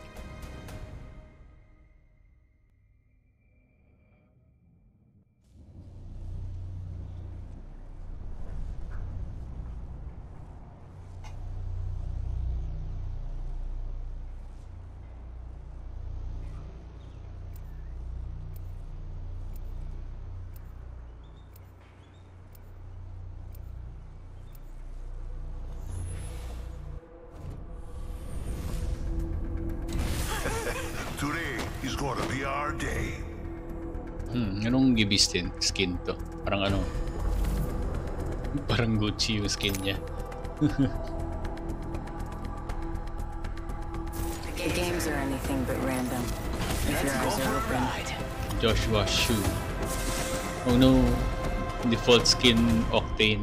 Today is gonna be our day. Hmm, anong Gibby skin, skin to? Parang ano? Parang Gucci yung skin niya. The games are anything but random. If your eyes are open. Joshua Shu. Oh no. Default skin Octane.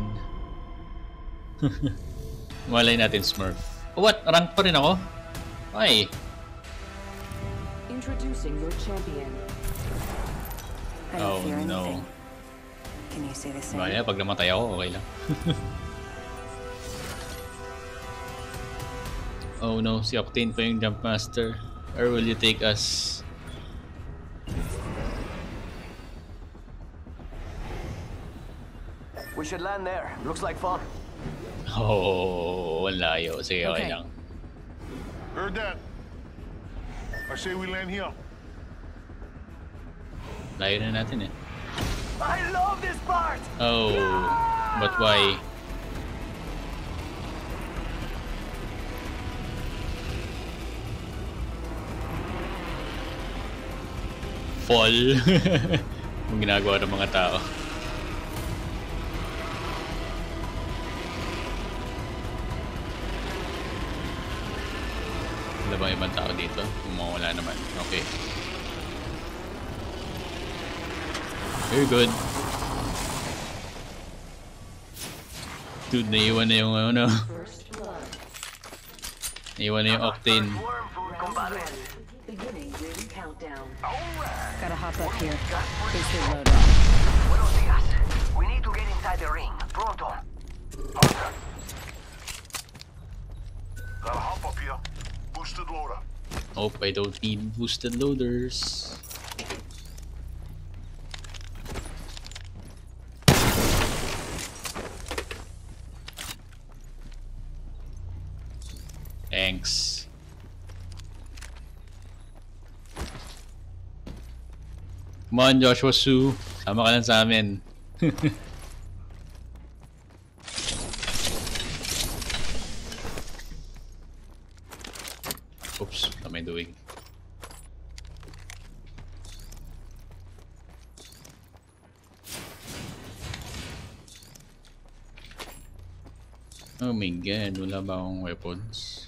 Malay natin Smurf. Oh, what? Rank pa rin ako? Ay. Introducing your champion. I don't Oh fear no. anything. Can you say the same? Baya, pag namatay ako, okay lang. Oh no, si Octane pa yung Jump Master. Or will you take us? We should land there. Looks like fun. Oh, wala layo. Sige, okay Okay. lang. Heard that? I say we land here. Layo na natin eh. I love this part! Oh, but why? Fall. Yung ginagawa ng mga tao. Wala bang ibang tao dito? Kung wala naman. Okay. Very good. Dude, naiwan na yung ano. Naiwan na yung Octane. Worm food combatant. Beginning ring countdown. Gotta hop up here. Face the loader. Buenos dias. We need to get inside the ring. Pronto. Gotta hop up here. Boosted loader. Hope I don't need boosted loaders. Thanks. Come on, Joshua Su. Sama ka lang sa amin. Oops, what am I doing? Oh my god, wala ba akong weapons?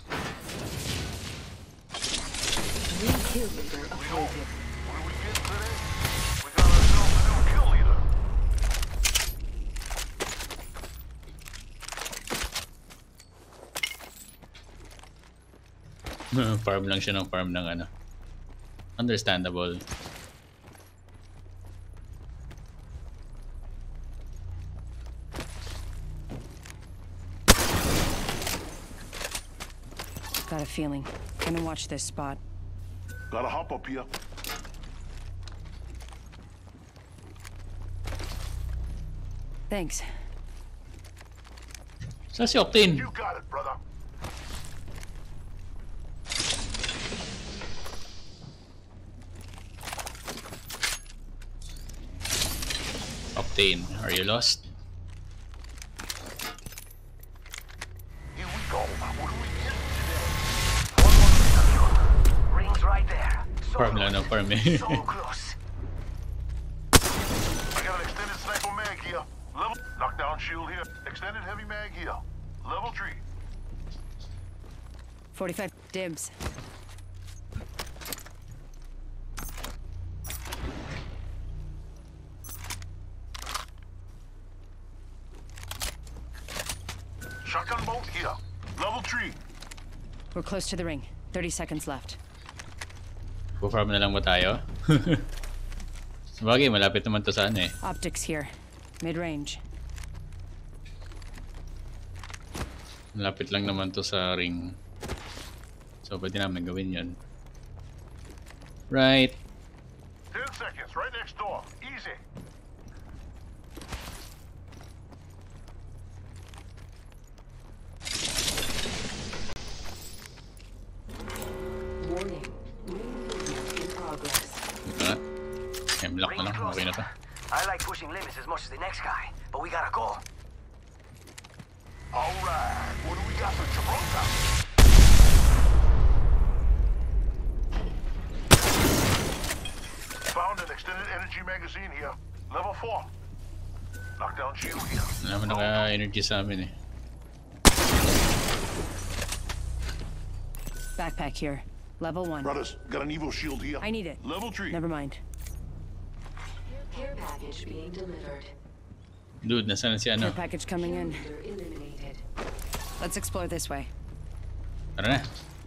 New kill leader appointed. What do we get today? We got ourselves a new kill leader. Farm lang siya ng farm ng ano. Understandable. Got a feeling. Gonna watch this spot. Gotta hop up here. Thanks. Saan si Octane? You got it, brother. Octane, are you lost? Here we go. What do we get today? One more rings right there. So Farm lang ng farm eh. So close. I got an extended sniper mag here. Level knockdown shield here. Extended heavy mag here. Level three. forty-five dibs. Shotgun bolt here. Level three. We're close to the ring. thirty seconds left. Farm na lang ba tayo? Sabagay, malapit naman to sa ano eh. Optics here. Mid-range. Malapit lang naman to sa ring. So pwede namin gawin yun. Right. Ten seconds. Right next door. Easy. Warning. Ring movement in progress. Ito na. M-lock na lang. Okay na to. I like pushing limits as much as the next guy, but we gotta go. All right. What do we got for Gibraltar? Found an extended energy magazine here. Level four. Knockdown shield here. Wala naman naka-energy sa amin eh. Backpack here. Level one. Brothers, got an Evo shield here. I need it. Level three. Never mind. Care package being delivered. Dude, nasaan na si ano? Care package coming in. Leader eliminated. Let's explore this way. Tara na.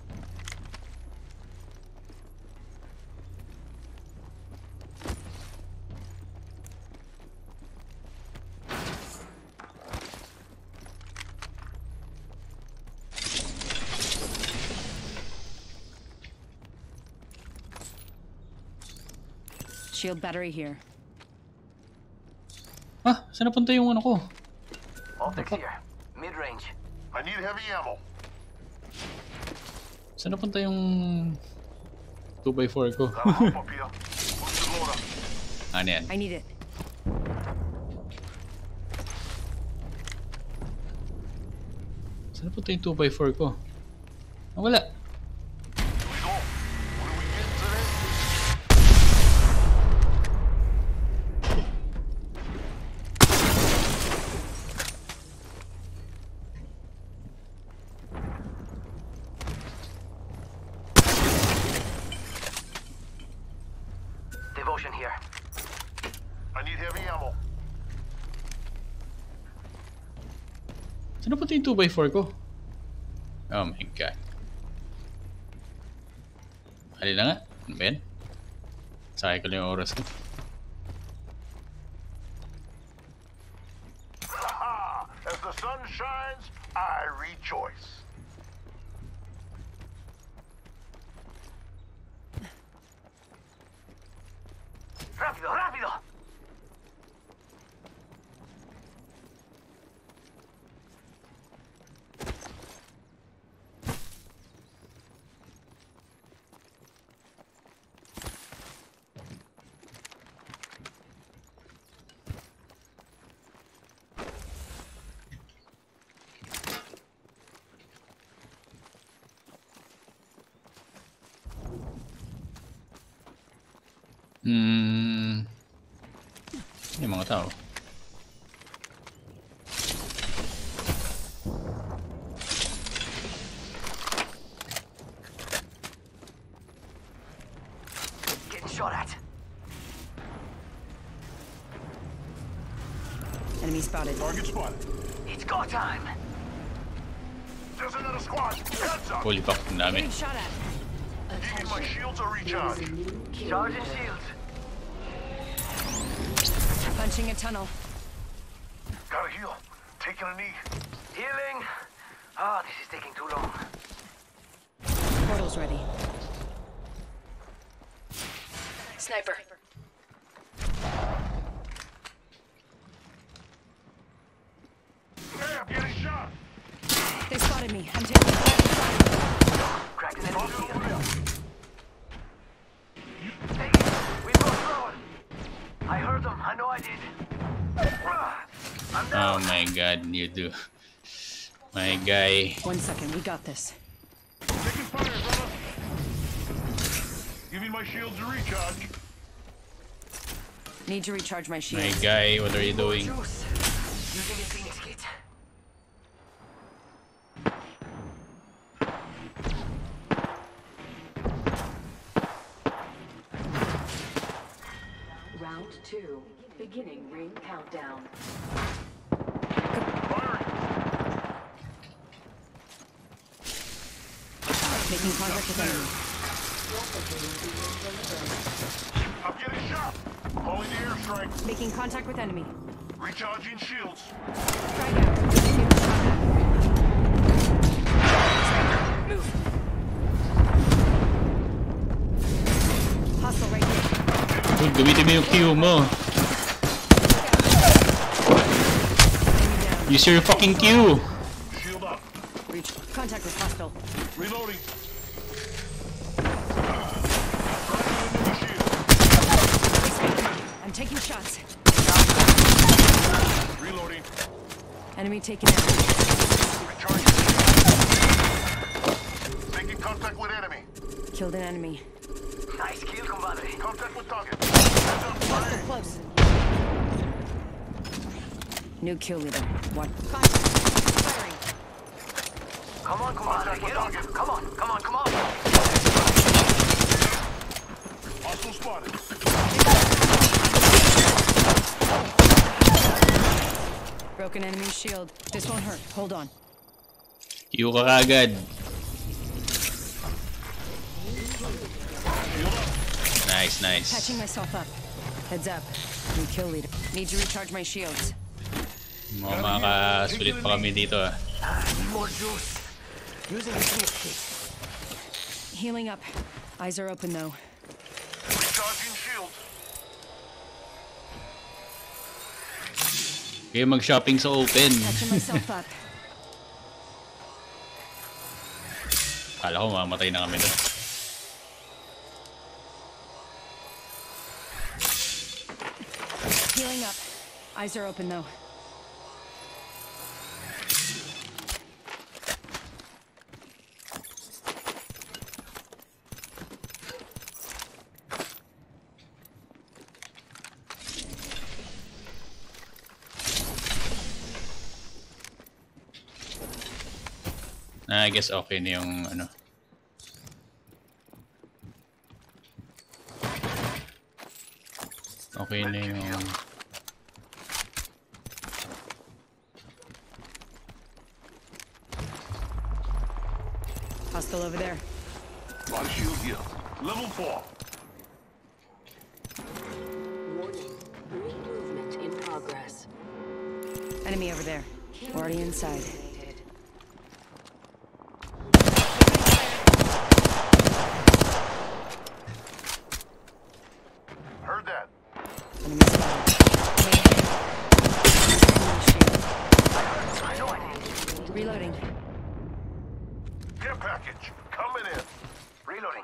Shield battery here. Ah, saan napunta yung ano ko? Optics here. Mid-range. I need heavy ammo. Saan napunta yung two by four ko? Gotta hop up here. What's the loader? Ano yan? I need it. Saan napunta yung two by four ko? Ah, wala. Here we go. What do we get today? Devotion here. I need heavy ammo. Saan napunta yung two by four ko? Oh my god. Hali na nga. Ano ba yan? Sakay ko lang yung oras ko. Ha! As the sun shines, I rejoice. Rápido, rápido! Hmm. Yung mga tao. Getting shot at. Enemy spotted. Target spotted. It's go time. There's another squad. Heads up. Holy fuck, ang dami. Getting shot at. Needing my shields are recharged. Charging shields. Punching a tunnel. Gotta heal. Taking a knee. Healing. Ah, this is taking too long. Portal's ready. Sniper. Hey, I'm getting shot. They spotted me. I'm taking fire. Cracked an enemy Over shield. there. Hey, we've got thrown. I heard them. I know I did. Ah, I'm Oh down. my god, you do. My guy. One second. We got this. Taking fire, brother. Giving my shields a recharge. Need to recharge my My shield. guy, what are you doing? Juice. Using a Phoenix kit. Round two. Beginning ring countdown. Firing. Making contact with enemy. I'm getting shot. Holding the airstrike. Making contact with enemy. Recharging shields. Frag out. Getting shot at. Move. Hostile right here. Dude, gamitin mo yung Q mo. Enemy down. Use your fucking Q. Shield up. Reach. Contact with hostile. Reloading. Enemy shield. I'm taking shots. Reloading. Enemy taken out. Recharging. Making contact with enemy. Killed an enemy. Nice kill, compadre. Contact with target. Heads up. Fire. Close. New kill leader. One. Contact. Firing. Come on, compadre. Get up. Come on, come on, come on. Hostile spotted. Broken enemy shield. This won't hurt. Hold on. Q ka kagad. Nice, nice. Patching myself up. Heads up. New kill leader. Need to recharge my shields. Mukhang makakasulit pa kami dito ah. Ah, need more juice. Using a Phoenix kit. Healing up. Eyes are open though. Recharging shields. Kaya mag-shopping sa open. Patching myself up. Kala ko mamatay na kami doon. Healing up. Eyes are open though. Ah, I guess okay na yung ano. Okay na yung... Hostile over there. Body shield here. Level four. Warning. Ring movement in progress. Enemy over there. Already inside. Heard that. Enemy spotted. I know I did. Reloading. Care package. Coming in. Reloading.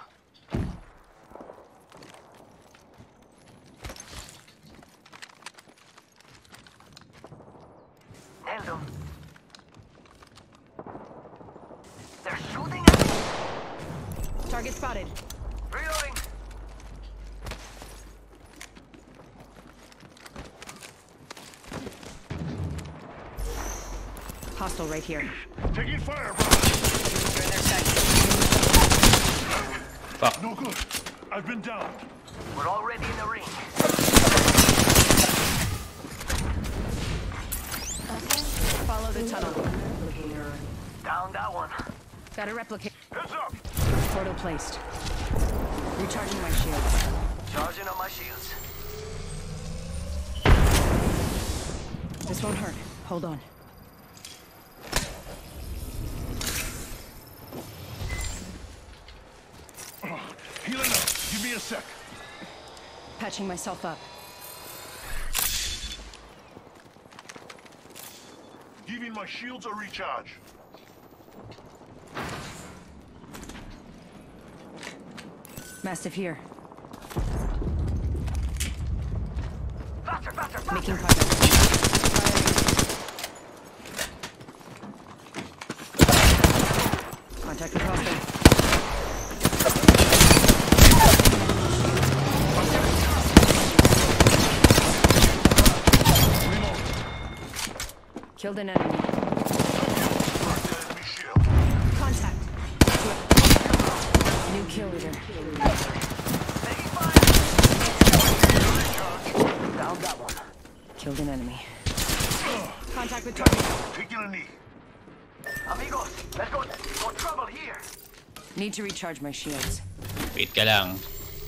Nailed them. They're shooting at me. Target spotted. Reloading. Hostile right here. Taking fire, bro. They're in their sights. Fuck. No good. I've been down. We're already in the ring. Follow the tunnel. Down that one. Got a replicate. Heads up. Portal placed. Recharging my shields. Charging on my shields. This won't hurt. Hold on. Healing up. Give me a sec. Patching myself up. Giving my shields a recharge. Mastiff here. Faster, faster, faster. Making progress. Firing. Contact with hostile. Killed an enemy. Enemy shield. Contact. New kill leader. Taking fire. Down that one. Killed an enemy. Contact with target. Taking a knee. Amigos, let's go. Got trouble here. Need to recharge my shields. Wait ka lang.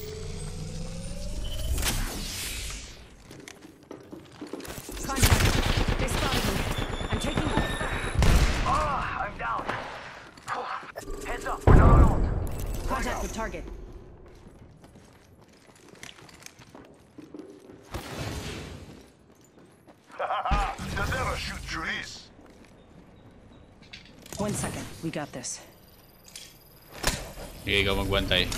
Contact. They spotted me. I'm taking. Ah, I'm down. Heads up, we're not alone. Contact with target. They'll never shoot through this. One second. We got this. Sige, ikaw magbantay.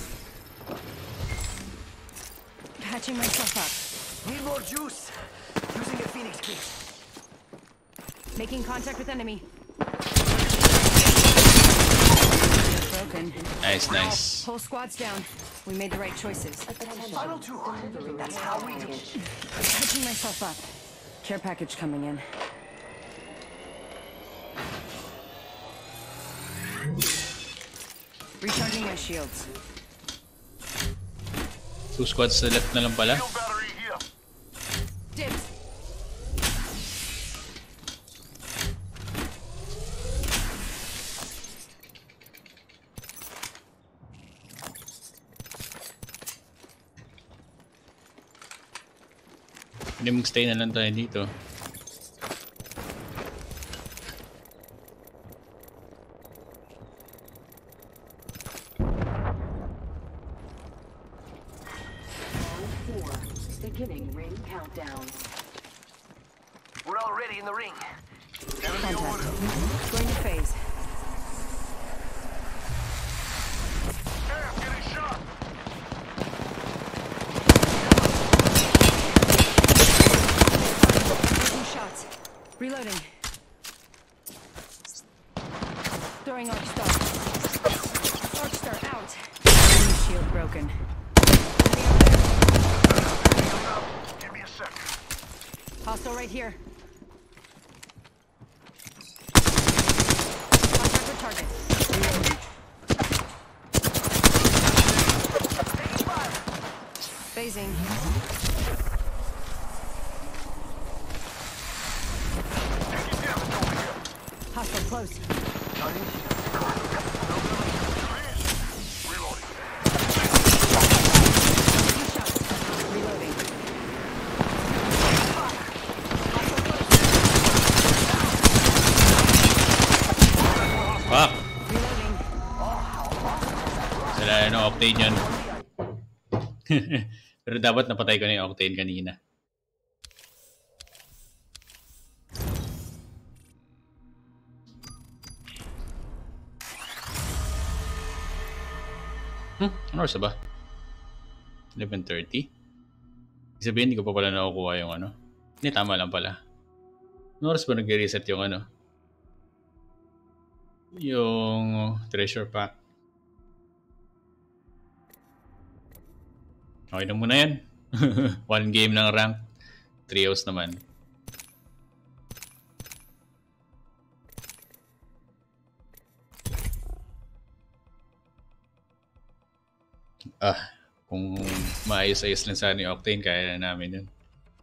Patching myself up. Need more juice. Using a phoenix kit. Making contact with enemy. Broken. Nice, nice. Whole squad's down. We made the right choices. Final two. That's how we do it. Patching myself up. Care package coming in. Recharging my shields. Two squads sa left na lang pala. Shield battery here. Dibs. Hindi mag-stay na lang tayo dito. Four. Beginning ring countdown. We're already in the ring. Contact. Going to phase. Damn, getting shot. Taking shots. Reloading. Throwing arc star. Arc star out. Enemy shield broken. Give me a sec. Hostile right here. Contact with target. Reloading. Taking fire. Phasing. Taking damage over here. Hostile close. Reloading. Two shots. Reloading. Fuck! Reloading. Sila ano, octane yun. Pero dapat napatay ko na yung octane kanina. Hmm? Ano oras na ba? eleven thirty? Ibig sabihin, hindi ko pa pala nakukuha yung ano. Hindi, tama lang pala. Ano oras ba nag-reset yung ano? Yung treasure pack. Okay na muna yan. One game ng rank. Trios naman. Ah, kung maayos-ayos lang sana yung Octane, kaya na namin yun.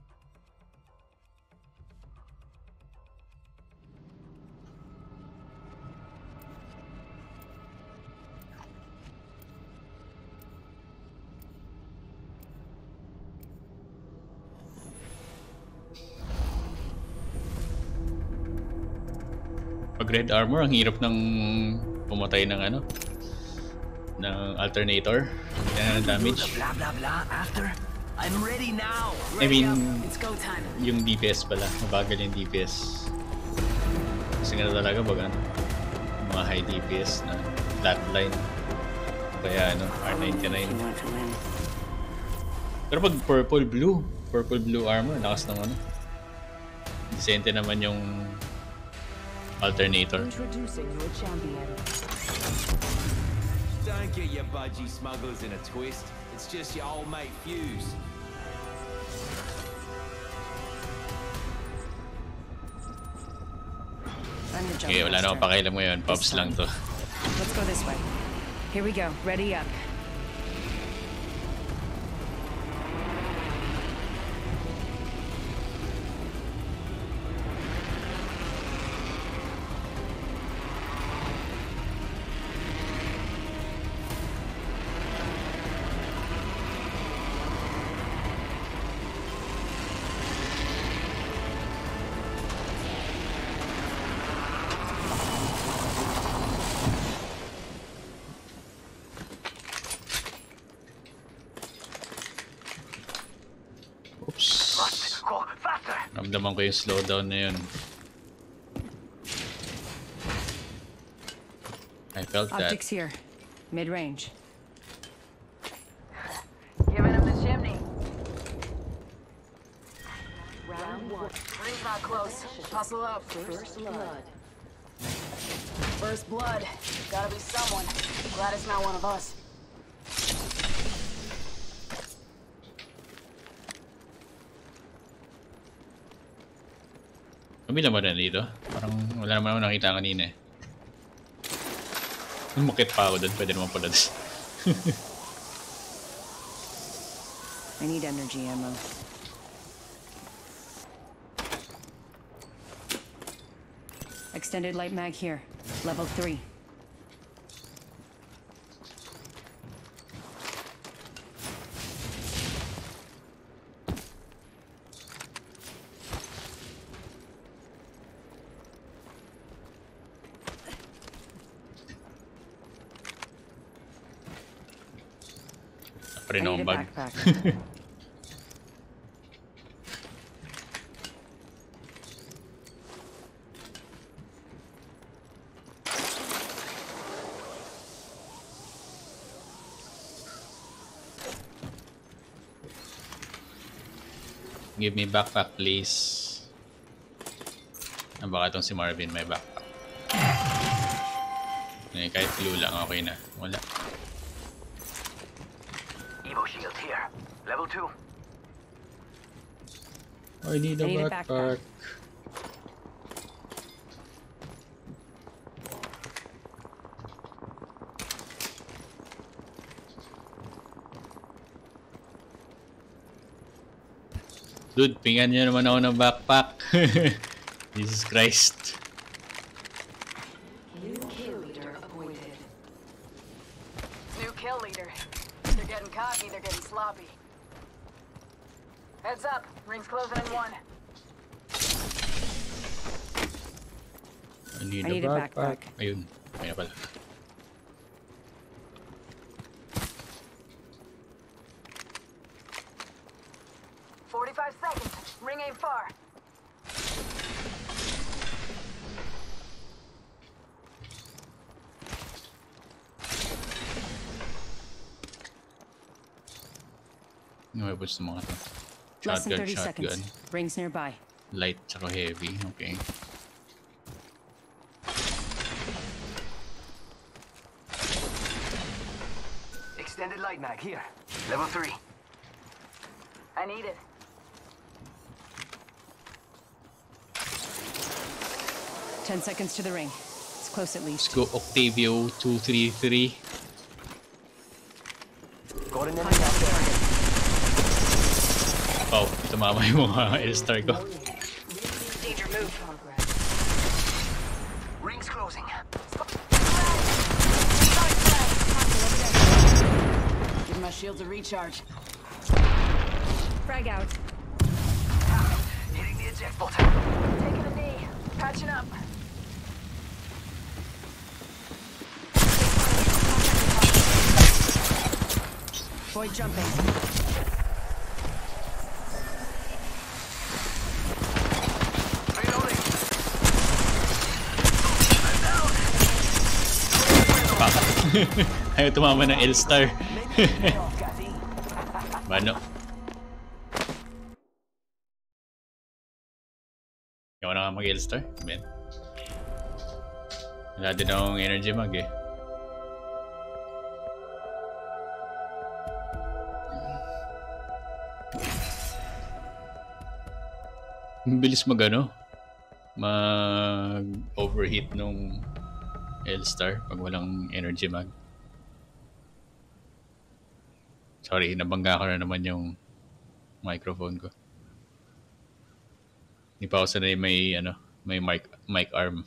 Pag red armor, ang hirap ng pumatay ng ano, ng alternator. Yan ang damage. Blah blah blah after. I'm ready now. I mean, It's go time. yung D P S pala, mabagal yung D P S. Kasi nga talaga baga ano, mga high D P S na flatline. Kaya ano, R ninety-nine. Pero pag purple blue, purple blue armor, lakas ng ano. Decente naman yung alternator. Introducing your champion. Don't get your budgie smugglers in a twist. It's just your old mate Fuse. I'm the jump Okay, wala master. namang pakialam ngayon. Pops lang to. Let's go this way. Here we go. Ready up. Oops. Go faster. Ramdaman ko yung slowdown na yun. I felt that. Optics here. Mid-range. Giving him the chimney. Round one. Ring's not close. Hustle up. First blood. First blood. Gotta be someone. Glad it's not one of us. Kami naman na dito. Parang wala naman ako nakita kanina eh. Umakit pa ako doon. Pwede naman pala doon. I need energy ammo. Extended light mag here. Level three. Pa rin I akong need a bag. backpack. Give me backpack, please. Ah, baka itong si Marvin may backpack. Eh, kahit blue lang, okay na. Wala. Evo shield here. Level two. I need a I need a backpack. backpack. Dude, pingan niyo naman ako ng backpack. Jesus Christ. New kill leader appointed. New kill leader. They're getting cocky, they're getting sloppy. Heads up. Ring's closing in one. I need, I need a a backpack. backpack. Ayun. Kaya pala. forty-five seconds. Ring ain't far. Yung weapons ng mga to. Less than Shotgun, thirty shotgun. seconds. Rings nearby. Light tsaka heavy. Okay. Extended light mag here. Level three. I need it. Ten seconds to the ring. It's close at Let's least. go Octavio two three three. Got an enemy out there. Oh, tumama yung mga L-star ko. Danger move. Ring's closing. Give my shields a recharge. Frag out. Hitting the eject button. Taking a knee. Patching up. Boy jumping. Reloading. Pak. Ayaw tumama ng L-star. Mano. Ayaw na nga mag-L-star. Man. Wala din akong energy mag eh. Bilis mag ano, mag overheat nung L-star pag walang energy mag. Sorry, nabangga ko na naman yung microphone ko. Hindi pa ako sanay may ano, may mic mic arm.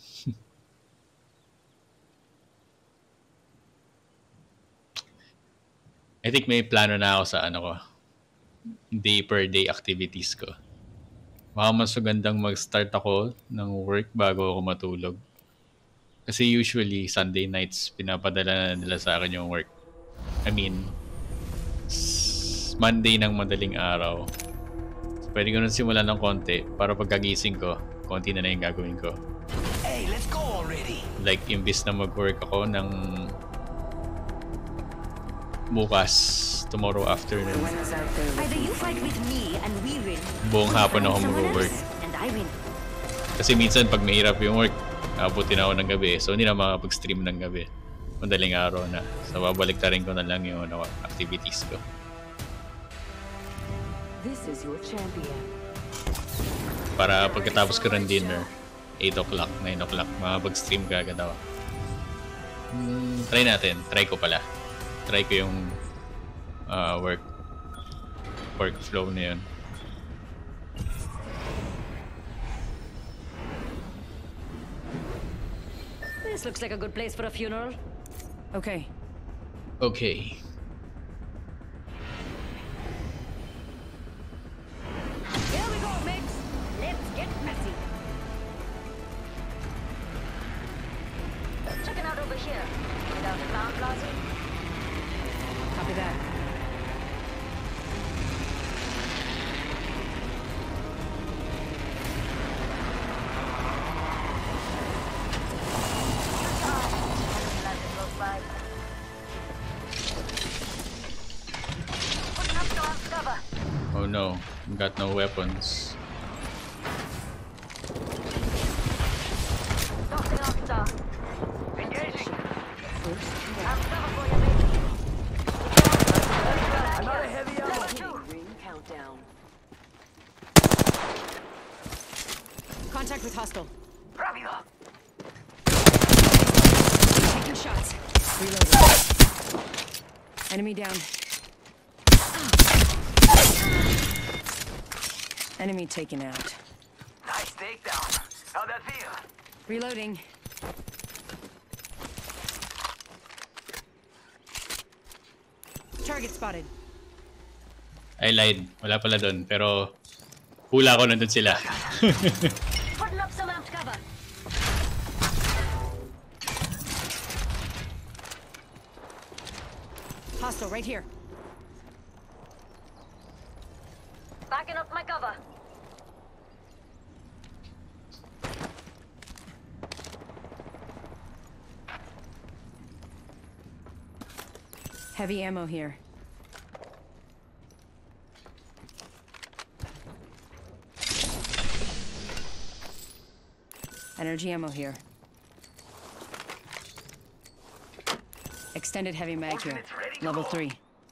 I think may plano na ako sa ano ko, day per day activities ko. Baka mas magandang mag-start ako ng work bago ako matulog. Kasi usually, Sunday nights, pinapadala na nila sa akin yung work. I mean, Monday ng madaling araw. So, pwede ko nang simulan ng konti para pagkagising ko, konti na na yung gagawin ko. Hey, let's go already. Like, imbis na mag-work ako ng bukas, tomorrow afternoon. Either you fight with me and we win. Buong hapon ako mag-work. And I win. Kasi minsan pag mahirap yung work, abutin ako ng gabi. So hindi na makapag-stream ng gabi. Madaling araw na. So babalik ta rin ko na lang yung ano, activities ko. This is your champion. Para pagkatapos ko ng dinner, eight o'clock, nine o'clock, makapag-stream ka agad ako. Hmm, try natin. Try ko pala. Try ko yung uh, work workflow na yun. This looks like a good place for a funeral. Okay. Okay. Here we go, mates. Let's get messy. Checking out over here. Without a sound closet. Copy that. Oh no, got no weapons. Tossing off star. Engaging. I'm cover for you, mate. Another heavy ammo. Level two. Ring countdown. Contact with hostile. Rápido. Taking shots. Reloading. Enemy down. Enemy taken out. Nice takedown. How'd that feel? Reloading. Target spotted. I lied. Wala pala doon. Pero hula ko nandun sila. Putting up some amped cover. Hostile right here. Backing up my cover. Heavy ammo here. Energy ammo here. Extended heavy mag here. Level three.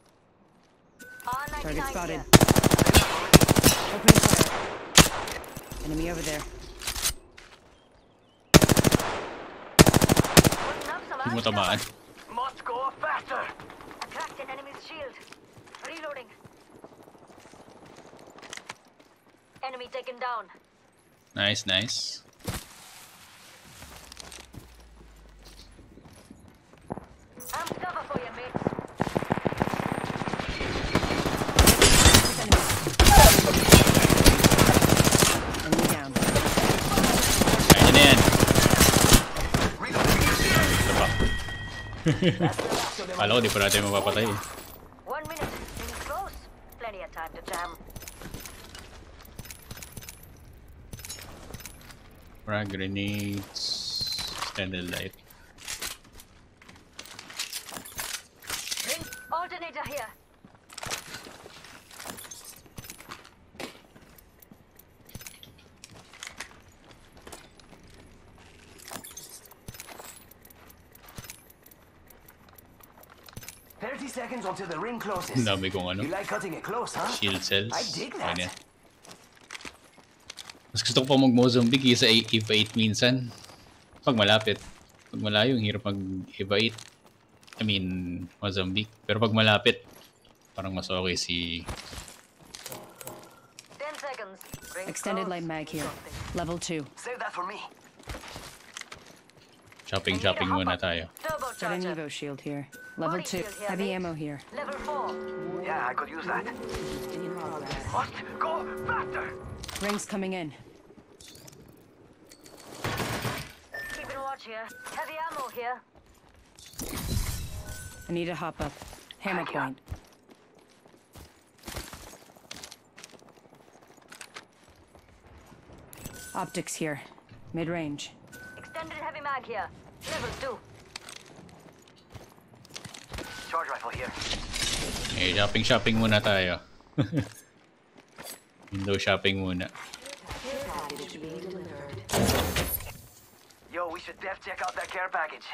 R Target ninety-nine spotted. here. Opening fire. Enemy over there. Putting up some Hindi mo amped tamaan. cover. Must go faster. Cracked an enemy's shield. Reloading. Enemy taken down. Nice, nice. I'm cover for you, mates. Enemy down. Kaya na yan. Ito pa. Kala ko di pa natin mapapatay. One minute. Ring close. Plenty of time to jam. Frag grenades. Extended light. Ring alternator here. Thirty seconds until the ring closes. Ang dami kong ano. You like cutting it close, huh? Shield cells. I dig that. Ayan yan. Mas gusto ko pa mag-Mozambique sa Eva eight minsan. Pag malapit. Pag malayo, yung hirap mag-Eva eight. I mean, Mozambique. Pero pag malapit, parang mas okay si... Ten seconds. Ring Extended close. light mag here. Level two. Save that for me. Shopping, shopping muna tayo. Got an Turbocharger. Evo shield here. Level Body two. shield here, Heavy mate. ammo here. Level four. Yeah, I could use that. Must go faster. Rings coming in. Keeping watch here. Heavy ammo here. I need to hop up. Hammer Thank you. point. Optics here. Mid-range. Extended heavy mag here. Level two. Charge rifle here. Eh, shopping, shopping muna tayo. Window shopping muna. Package being delivered. Yo, we should def check out that care package.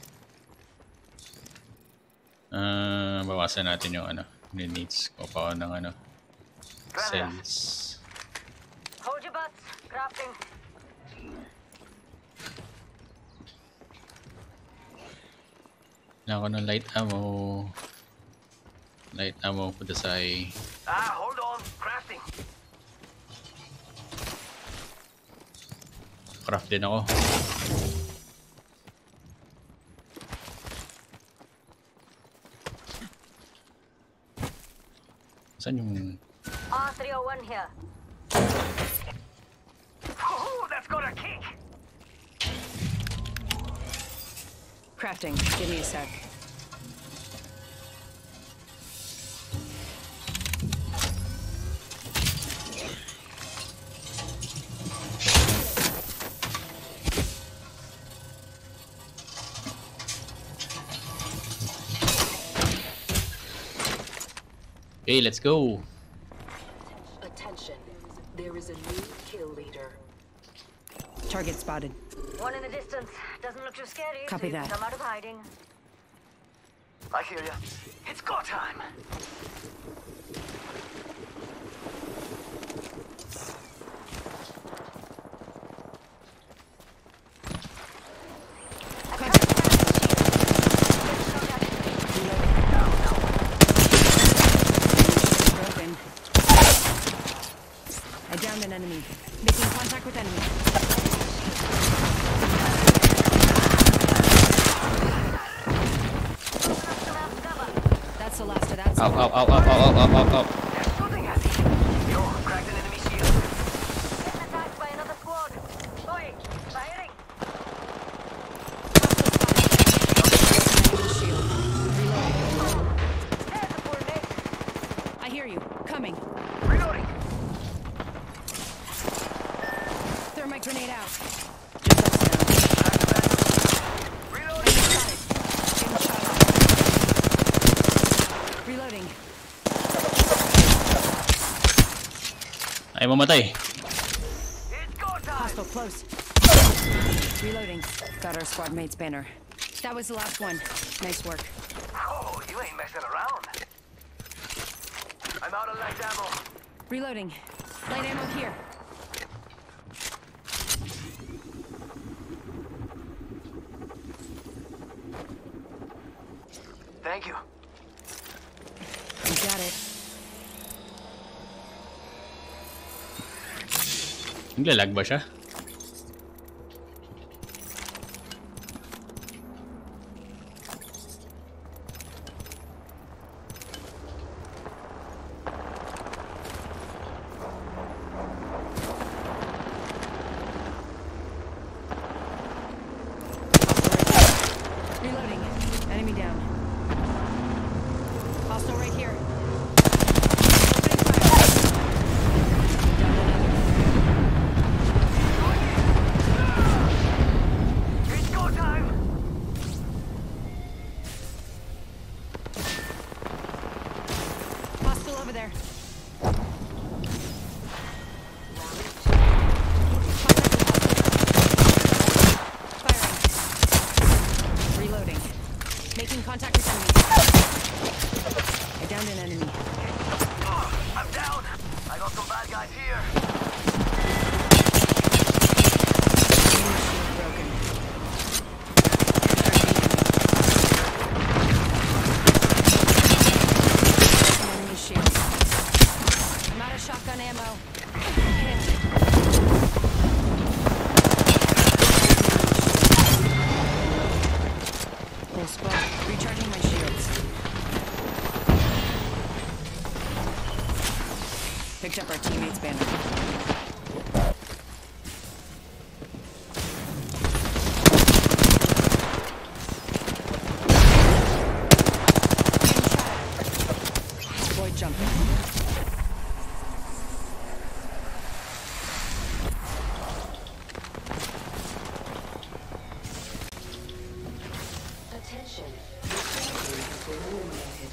Ah, bawasan natin yung ano, needs ko pa ng ano, Gracias. cells. Hold your butts. Crafting. Kailangan ko ng light ammo. Light ammo for the side. Ah, hold on. Crafting. Craft din ako. Saan yung... R three oh one here. Oh, that's got a kick. Crafting. Give me a sec. Okay, let's go! Attention. There is a new kill leader. Target spotted. One in the distance. Doesn't look too scary. Copy so you can that. Come out of hiding. I hear ya. It's go time. Broken. I downed an enemy. Making contact with enemy. That's the last of that. Ow, ow, ow, ow, ow, ow, ow, ow. There's something at me. Yo, cracked an enemy shield. Getting attacked by another squad. Oi, firing. Shield. There's a full mate. I hear you. Coming. Reloading. Thermite grenade out. Just upstairs. Reloading. Got it. Getting shot at. Reloading. Ay, mamatay. It's go time. Hostile close. Reloading. Got our squad mate's banner. That was the last one. Nice work. Oh, you ain't messing around. I'm out of light ammo. Reloading. Light ammo here. Thank you. You got it. Naglalag ba siya? Reloading. Enemy down. Hostile right here. It's go time! Hostile over there. Firing. Reloading. Making contact with enemy. I downed an enemy. Oh, I'm down! I got some bad guys here. Enemy shield broken. Enemy shield. I'm out of shotgun ammo. Hit. Full squad. Recharging my shields. Picked up our teammate's banner. Boy jumping. Attention. Eliminated.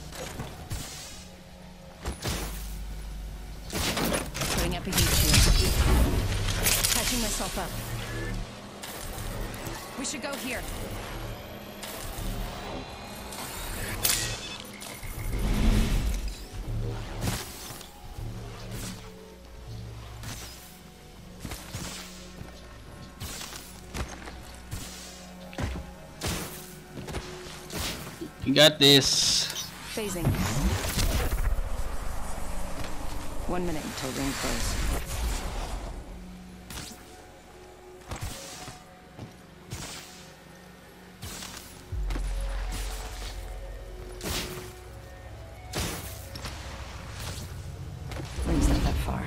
Putting up a heat shield. Catching myself up. We should go here. You got this. Phasing. One minute until ring close. Ring's not that far.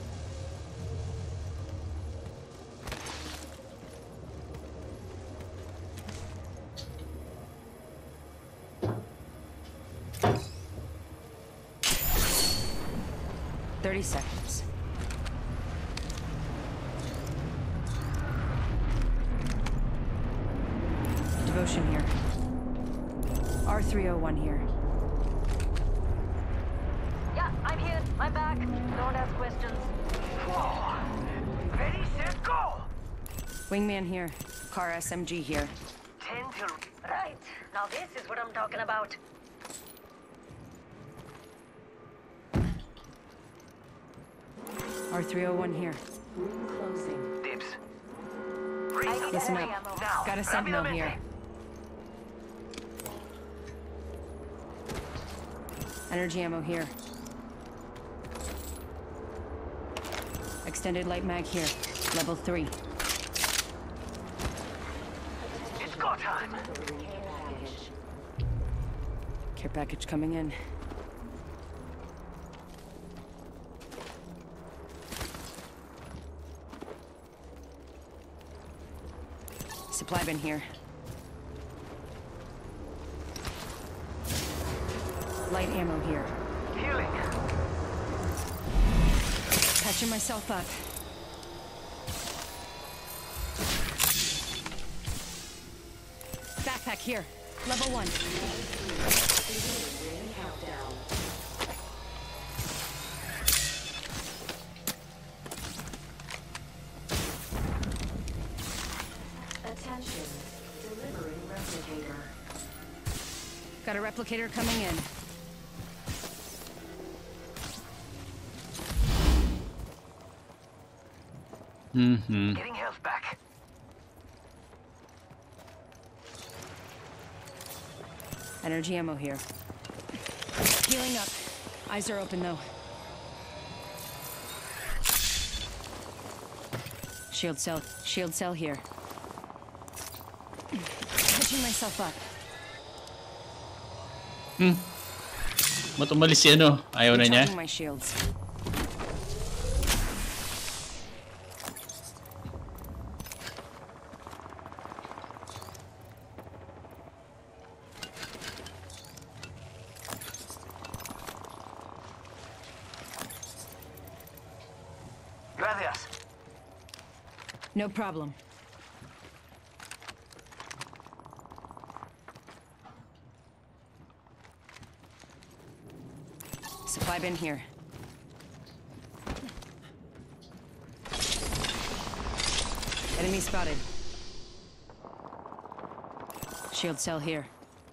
Thirty seconds. Devotion here. R three oh one here. Yeah, I'm here. I'm back. Don't ask questions. Whoa! Ready, set, go! Wingman here. Car S M G here. Ten till... Right. Now this is what I'm talking about. R three oh one here. Closing. Dips. I need Listen energy up. ammo. Now, Got a sentinel here. Energy ammo here. Extended light mag here. Level three. It's go time! Care package coming in. Supply bin here. Light ammo here. Healing. Patching myself up. Backpack here. Level one. Countdown. Attention. Delivering replicator. Got a replicator coming in. Mm-hmm. Getting health back. Energy ammo here. Healing up. Eyes are open though. Shield cell. Shield cell here. Catching myself up. Hmm. Ba't umalis si ano? Ayaw na niya? Recharging my shields. Gracias. No problem. Supply bin here. Enemy spotted. Shield cell here.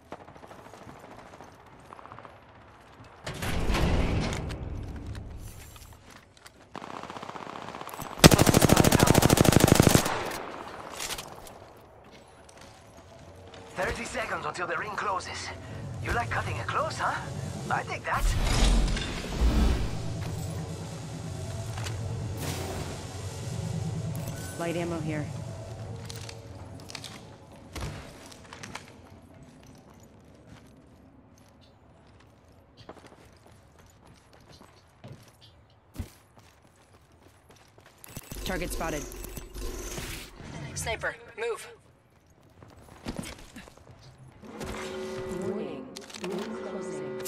Thirty seconds until the ring closes. You like cutting it close, huh? I take that. Light ammo here. Target spotted. Sniper, move. Warning. Ring closing.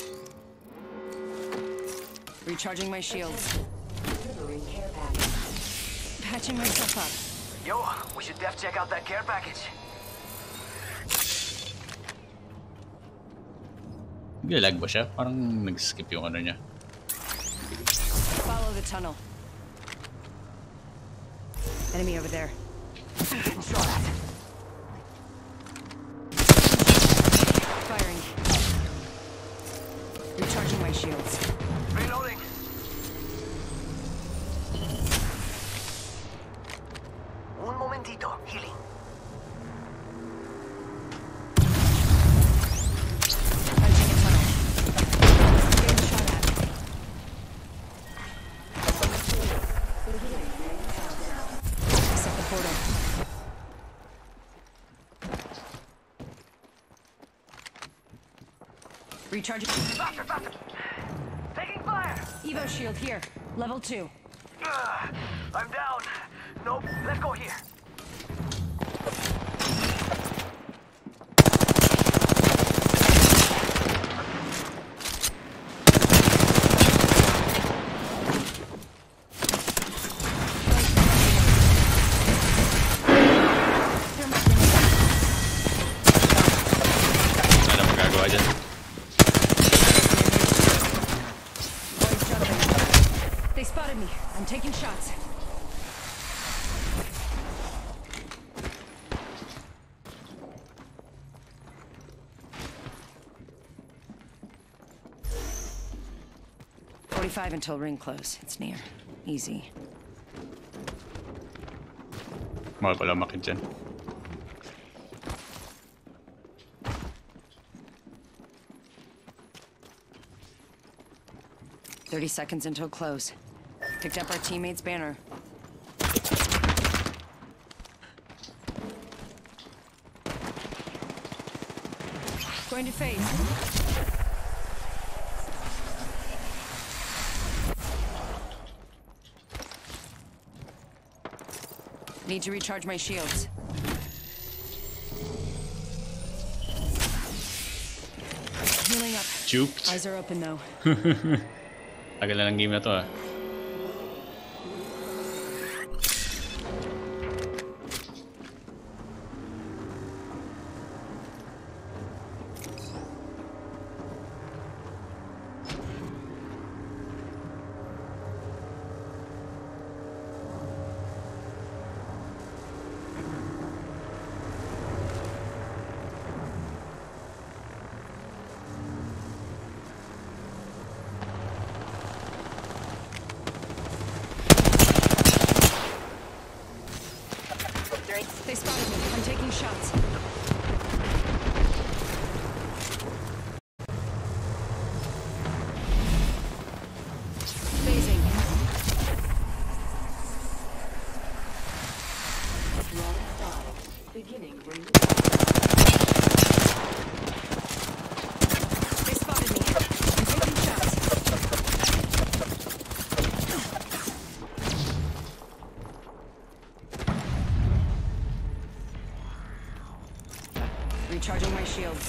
Recharging my shields. Delivering care package. Patching myself up. Yo, we should def check out that care package. Naglalag ba siya? Parang nag-skip yung ano niya. Follow the tunnel. Enemy over there. Shot at. Firing. Recharging my shields. Reloading. Un momentito. Healing. Punching a tunnel. Getting shot at. Set the portal. Recharging. Faster, faster. Taking fire. Evo shield here. Level two. Ugh, I'm down. Nope. Let's go here. Ano magagawa dyan? Boys jumping. They spotted me. I'm taking shots. Forty-five until ring close. It's near. Easy. Mahal pala makit dyan. Thirty seconds until close. Picked up our teammate's banner. Going to phase. Need to recharge my shields. Healing up. Juked. Eyes are open though. Tagal na ng game na to ah. Recharging my shields.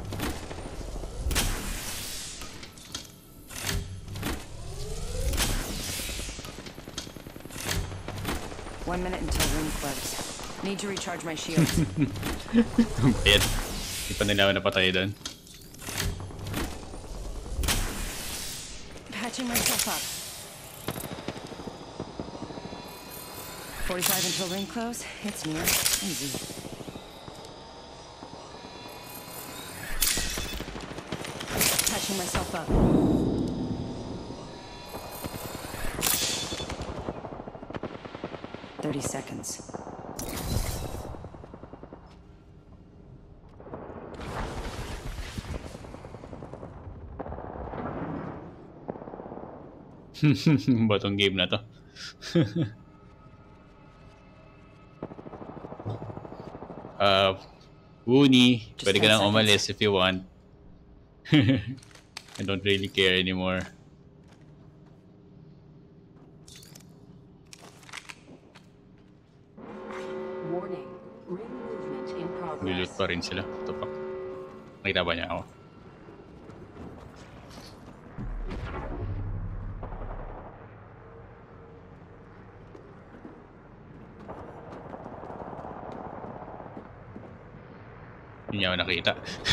One minute until ring close. Need to recharge my shields. Ayan. Di pa nila ako napatay doon. Patching myself up. forty-five until ring close. It's near. Easy. Patching myself up. thirty seconds. Batong game na to. uh, Woony, pwede ka nang umalis if you want. I don't really care anymore. Warning. Ring movement in progress. Niloot pa rin sila. Ito pa. Nakita ba niya ako? Hindi niya ako nakita.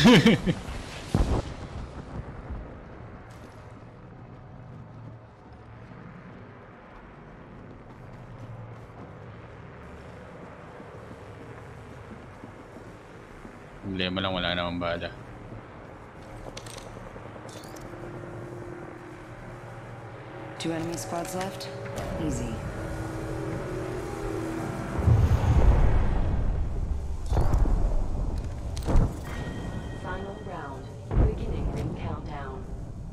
Problema lang, wala namang bala. Two enemy squads left. Easy. Final round. Beginning ring countdown.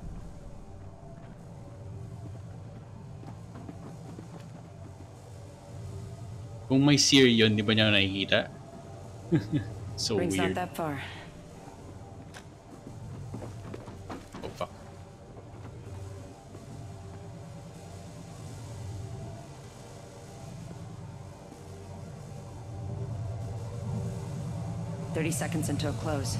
Kung may sear yun, di ba niya nakikita? So Ring's weird. not that far. Oh fuck. Thirty seconds until close.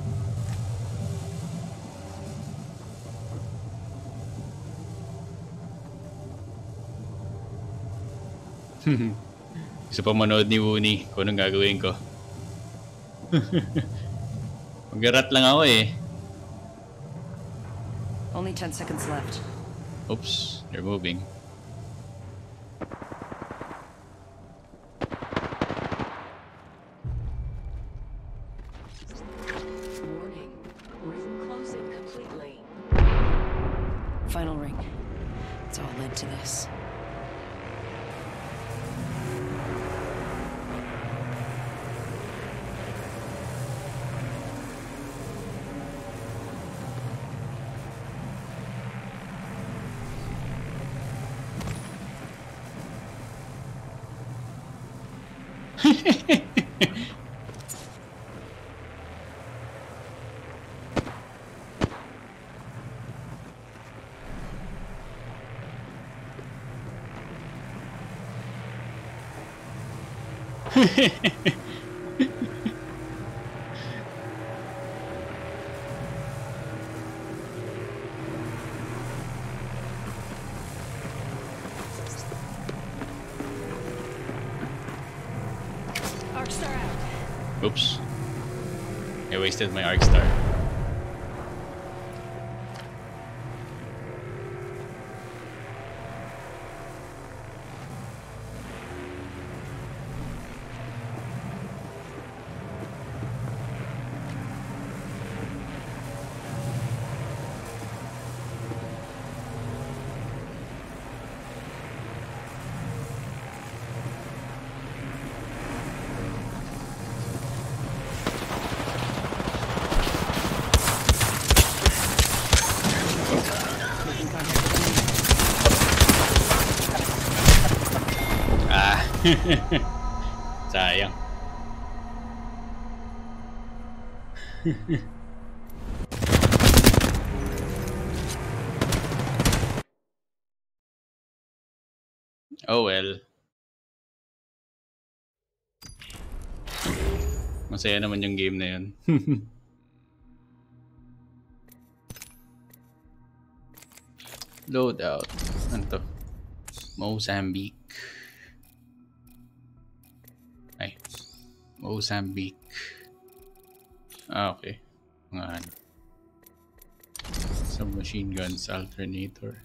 Gusto pa manood ni Woony kung anong gagawin ko. Mag-rat lang ako eh. Only ten seconds left. Oops, they're moving. Warning. Ring closing completely. Final ring. It's all led to this. Arc star out. Oops. I wasted my arc star. Ah. Sayang. Oh well. Masaya naman yung game na yun. Loadout. Ano to? Mozambique. Ay. Mozambique. Ah, okay. Mga ano. Submachine guns, alternator.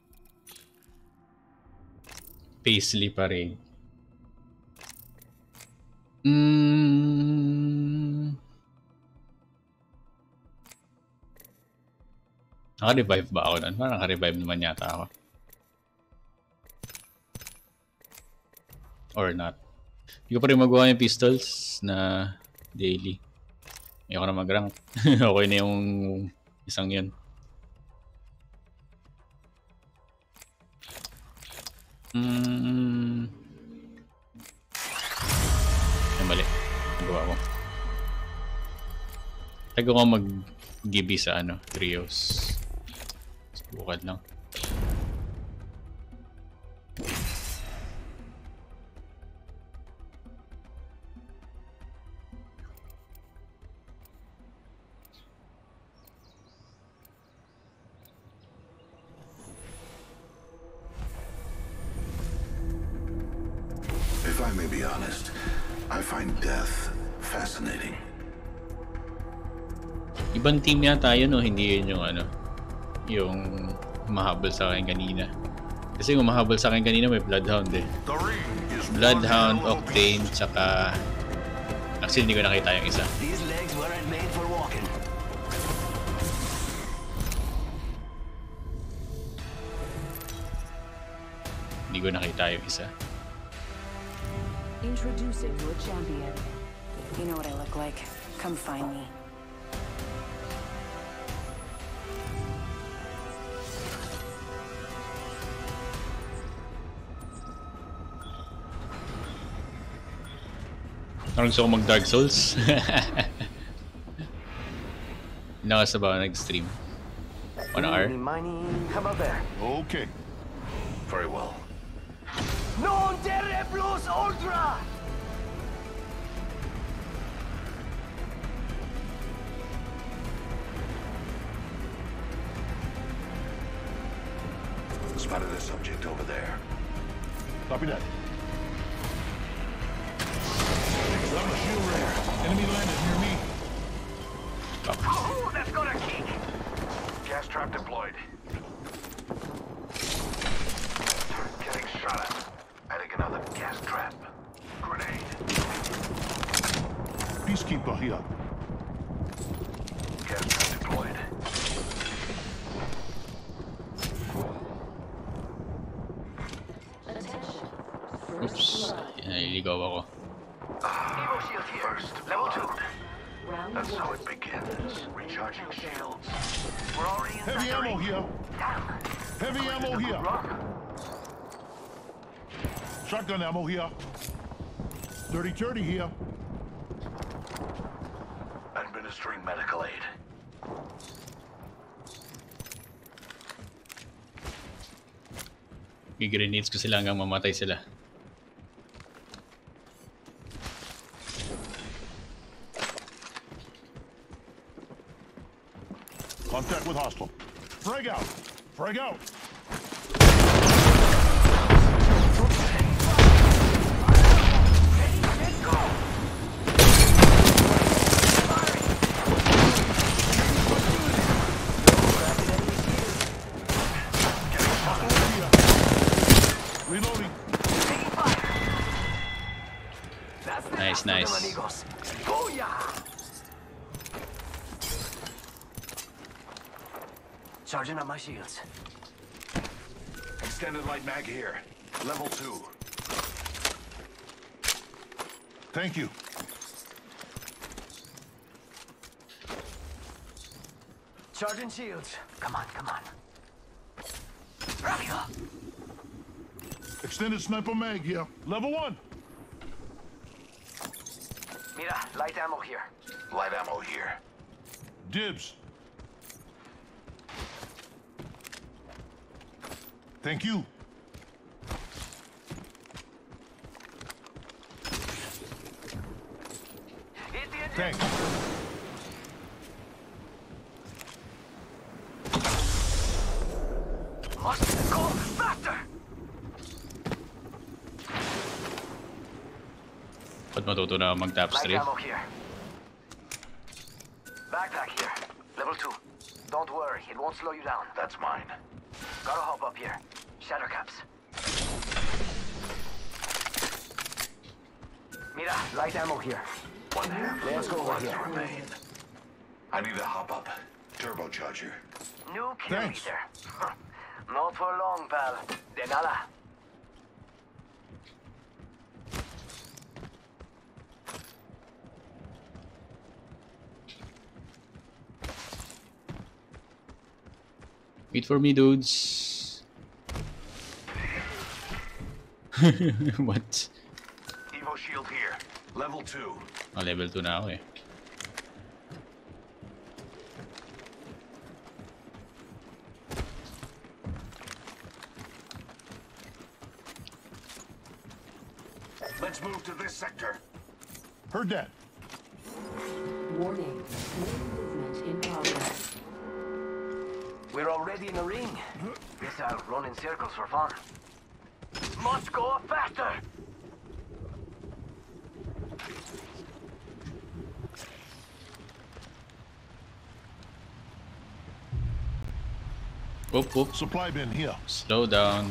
Paisley pa rin. Mm. Naka-revive ba ako nun? Parang naka-revive naman yata ako. Or not. Hindi ko pa rin magawa yung pistols na daily. Ayoko na mag-rank. Okay na yung isang yun. Mm. Ay, mali. Nagawa ko. Tago ko mag-gibi sa ano, trios. Subukan lang. If I may be honest, I find death fascinating. Ibang team yata yun o hindi yun yung ano, yung mahabol sa akin kanina. Kasi yung mahabol sa akin kanina may Bloodhound eh. Bloodhound, Octane, tsaka... Actually hindi ko nakita yung isa. These legs weren't made for walking. Hindi ko nakita yung isa. Introducing your champion. You know what I look like. Come find me. Parang gusto ko mag Dark Souls. Nakasaba nag-stream. One hour. How about that? Okay. Very well. Non terre plus ultra! Spotted a subject over there. Copy that. Got my shield ready. Enemy landed near me. Oh, that's gonna kick! Gas trap deployed. Getting shot at. Adding another gas trap. Grenade. Peacekeeper here. Gas trap deployed. Oops. Naliligaw ako. Evo shield here. First level two. That's how it begins. Recharging shields. We're already inside. Heavy ammo here. Heavy ammo here. Shotgun ammo here. thirty thirty here. Administering medical aid. I-grenades ko sila hanggang mamatay sila. Contact with hostile. Frag out. Frag out. Reloading. Nice, nice. Charging up my shields. Extended light mag here. Level two. Thank you. Charging shields. Come on, come on. Rápido. Extended sniper mag here. Level one. Mira, light ammo here. Light ammo here. Dibs. Thank you. Hit the Thanks. Must go faster! Ba't matuto na mag-tap Light straight? ammo here. Backpack here. Level two. Don't worry, it won't slow you down. That's mine. Gotta hop up here. Shatter caps. Mira, light ammo here. One half. Let's go over What's here. remain? I need a hop up. Turbocharger. New kill Thanks. leader. Not for long, pal. De nada. Wait for me, dudes. What? Evo shield here. Level two. Oh, level two na ako eh. Let's move to this sector. Heard that. Warning. Movement in progress. We're already in the ring. Guess I'll run in circles for fun. Must go faster! Whoop, whoop. Supply bin here. Slow down.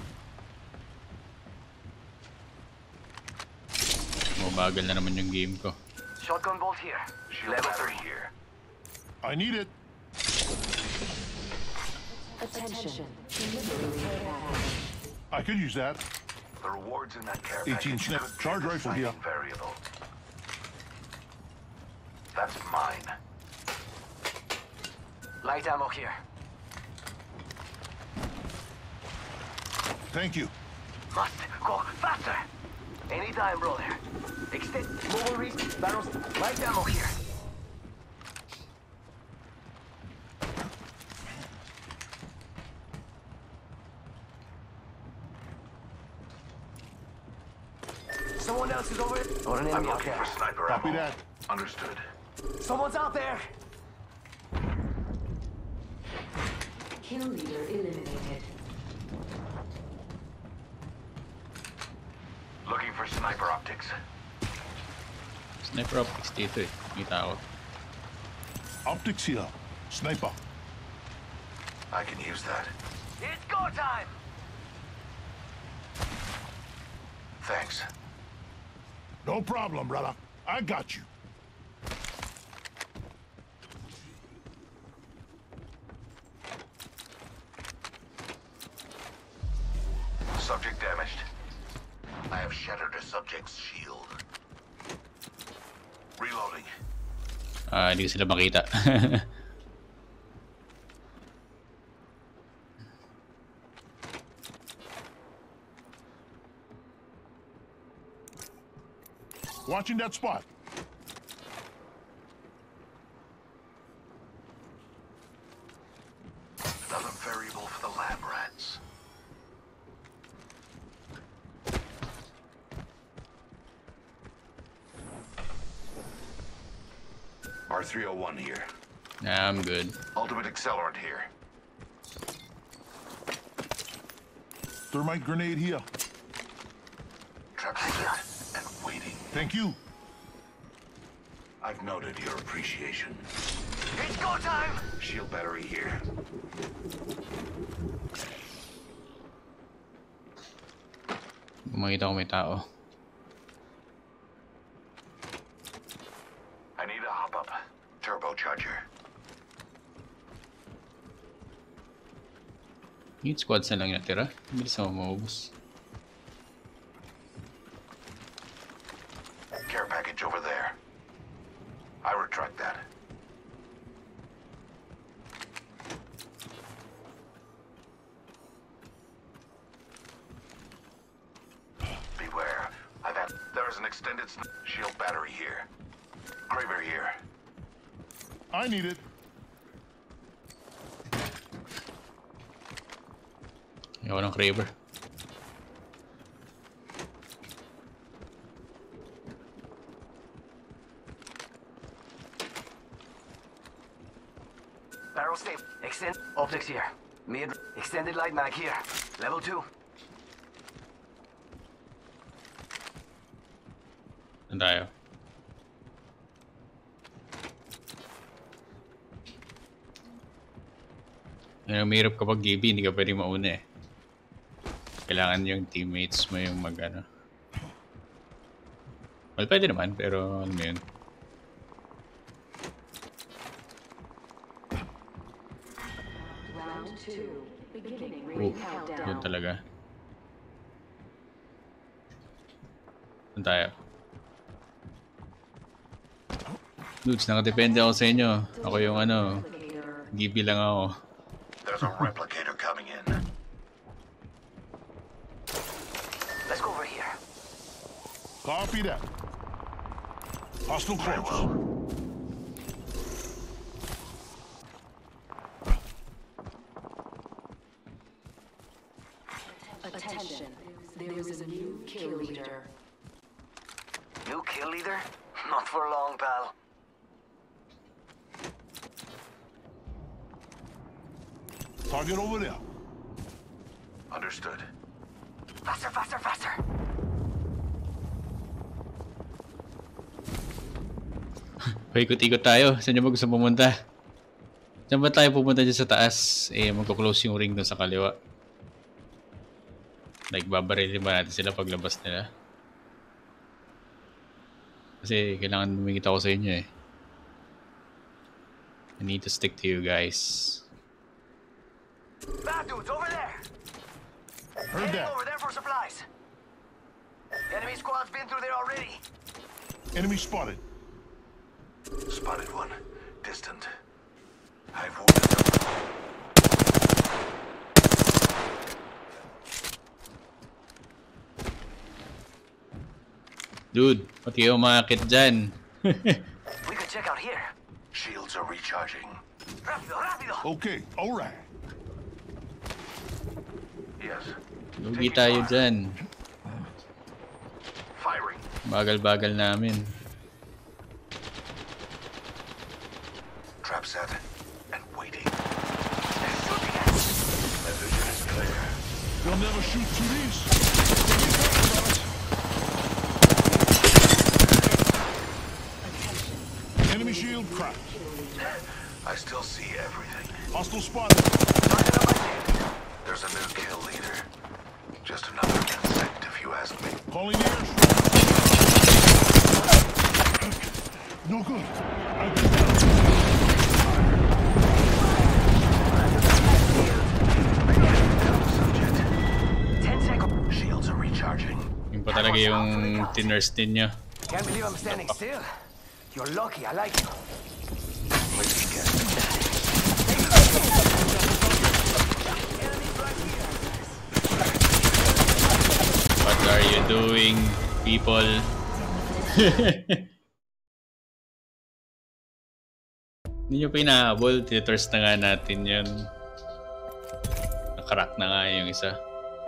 Mabagal na naman yung game ko. Shotgun bolt here. Shield Level battery three. here. I need it. Attention. Delivery package. I could use that. The rewards in that care eighteen package snip. could Charge be a rifle here. deciding variable. That's mine. Light ammo here. Thank you. Must go faster! Anytime, brother. Extend. Mobile reach. Barrels. Light ammo here. Someone else is over it. Or an I'm enemy out looking there. for sniper Copy ammo. that. Understood. Someone's out there. Kill leader eliminated. Looking for sniper optics. Sniper optics dito eh. May tao. Optics here. Sniper. I can use that. It's go time. Thanks. No problem, brother. I got you. Subject damaged. I have shattered a subject's shield. Reloading. Ah, hindi ko sila makita. Watching that spot. Another variable for the lab rats. R three oh one here. Nah, I'm good. Ultimate accelerant here. Thermite grenade here. Trap set and waiting. Thank you. I've noted your appreciation. It's go time. Shield battery here. Kung makita ko may tao. I need a hop-up. Turbocharger. Yung squads na lang yung natira. Bilis na maubos. Care package over there. I retract that. Beware. I've had... There is an extended sn- shield battery here. Graver here. I need it. Ayaw ng Kraber. Barrel safe. Extend. Optics here. Mid. Extended light mag here. Level two. Saan tayo? Yung mahirap kapag G B, hindi ka pwede mauna eh. Kailangan yung teammates mo yung mag ano. Well, pwede naman, pero ano mo yun. Round two. Beginning Oh, ring countdown. yun talaga. Saan tayo? Dudes, nakadepende ako sa inyo. Ako yung ano, G B lang ako. There's a replicator coming in. Let's go over here. Copy that. Hostile close. Attention. There is a new kill leader. New kill leader? Not for long, pal. Target over there. Understood. Faster, faster, faster. Paikot-ikot tayo. Saan nyo ba gusto pumunta? Saan ba tayo pumunta dyan sa taas? Eh, magko-close yung ring doon sa kaliwa. Like, babarilin ba natin sila paglabas nila? Kasi kailangan lumikita ko sa inyo eh. I need to stick to you guys. Bad dudes over there. Heard Heading that. over there for supplies. Enemy squad's been through there already. Enemy spotted. Spotted one. Distant. I've wounded them. Dude, pati kayo umakit dyan. We could check out here. Shields are recharging. Rápido, rápido. Okay, all right. Yes. Lugi tayo dyan. Firing. Bagal-bagal namin. Trap set. And waiting. They're shooting at us. My vision is clear. They'll never shoot through these. Enemy shield cracked. I still see everything. Hostile spotted. There's a new kill leader. Just another insect, if you ask me. Calling the airstrike. No good. I've been down. Ten seconds. Shields are recharging. Yung pa talaga yung tinurse din nyo. Can't believe I'm standing still. You're lucky, I like you. What are you doing, people? Hindi nyo pa inahabol. Tinurse na nga natin yun. Nakarak na nga yung isa.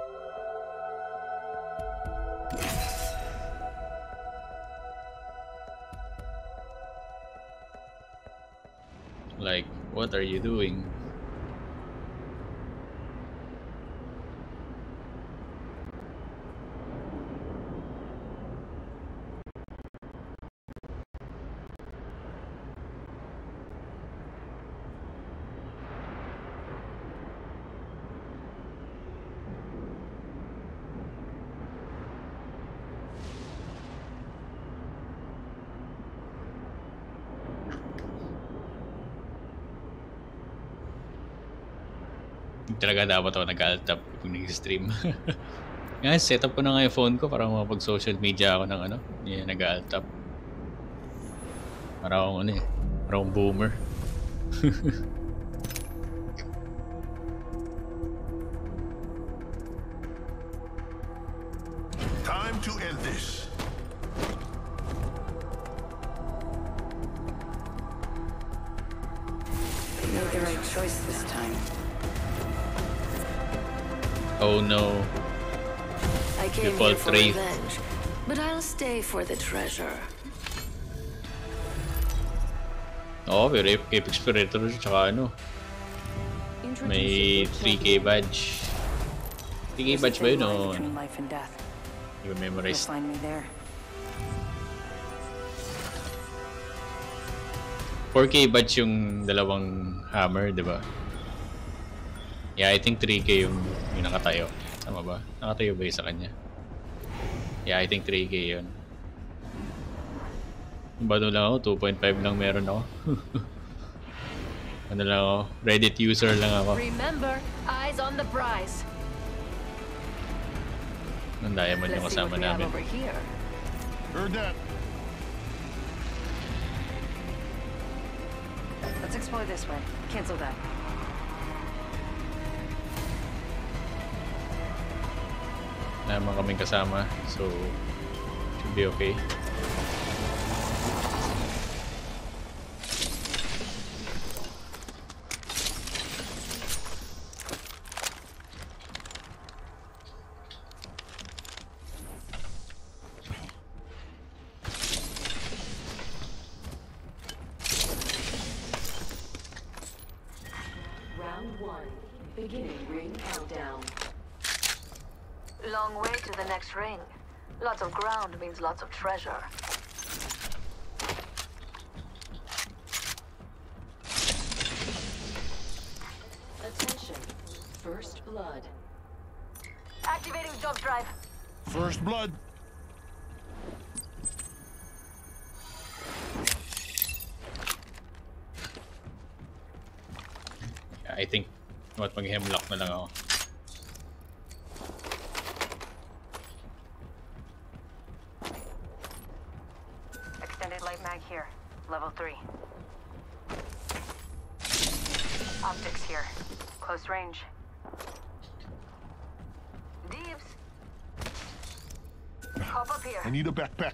Like, what are you doing? Talaga dapat ako nag-alt tab kung nag-stream. Ngayon, setup ko na nga yung phone ko para mapag-social media ako ng ano, hindi na nag-alt tab. Para akong ano eh, para akong boomer. Time to end this. You made the right choice this time. Oh no. I came Default here for three. revenge, but I'll stay for the treasure. Oo, pero Apex Predator tsaka ano, may three K badge. three K badge ba yun o ano? Hindi ko memorize. four K badge yung dalawang hammer, di ba? Yeah, I think three K yung, yung nakatayo. Tama ba? Nakatayo ba yung sa kanya? Yeah, I think three K yun. Bado lang ako, two point five lang meron ako. Ano lang ako, Reddit user lang ako. Remember, eyes on the prize. Ang diamond yung kasama namin. Heard that. Let's explore this way. Cancel that. Wala naman kaming kasama, so should be okay. Long way to the next ring. Lots of ground means lots of treasure. Attention. First blood. Activating jump drive. First blood. I think, what, mag-hemlock na lang ako. Extended light mag here. Level three. Optics here. Close range. Deeps. Hop up here. I need a backpack.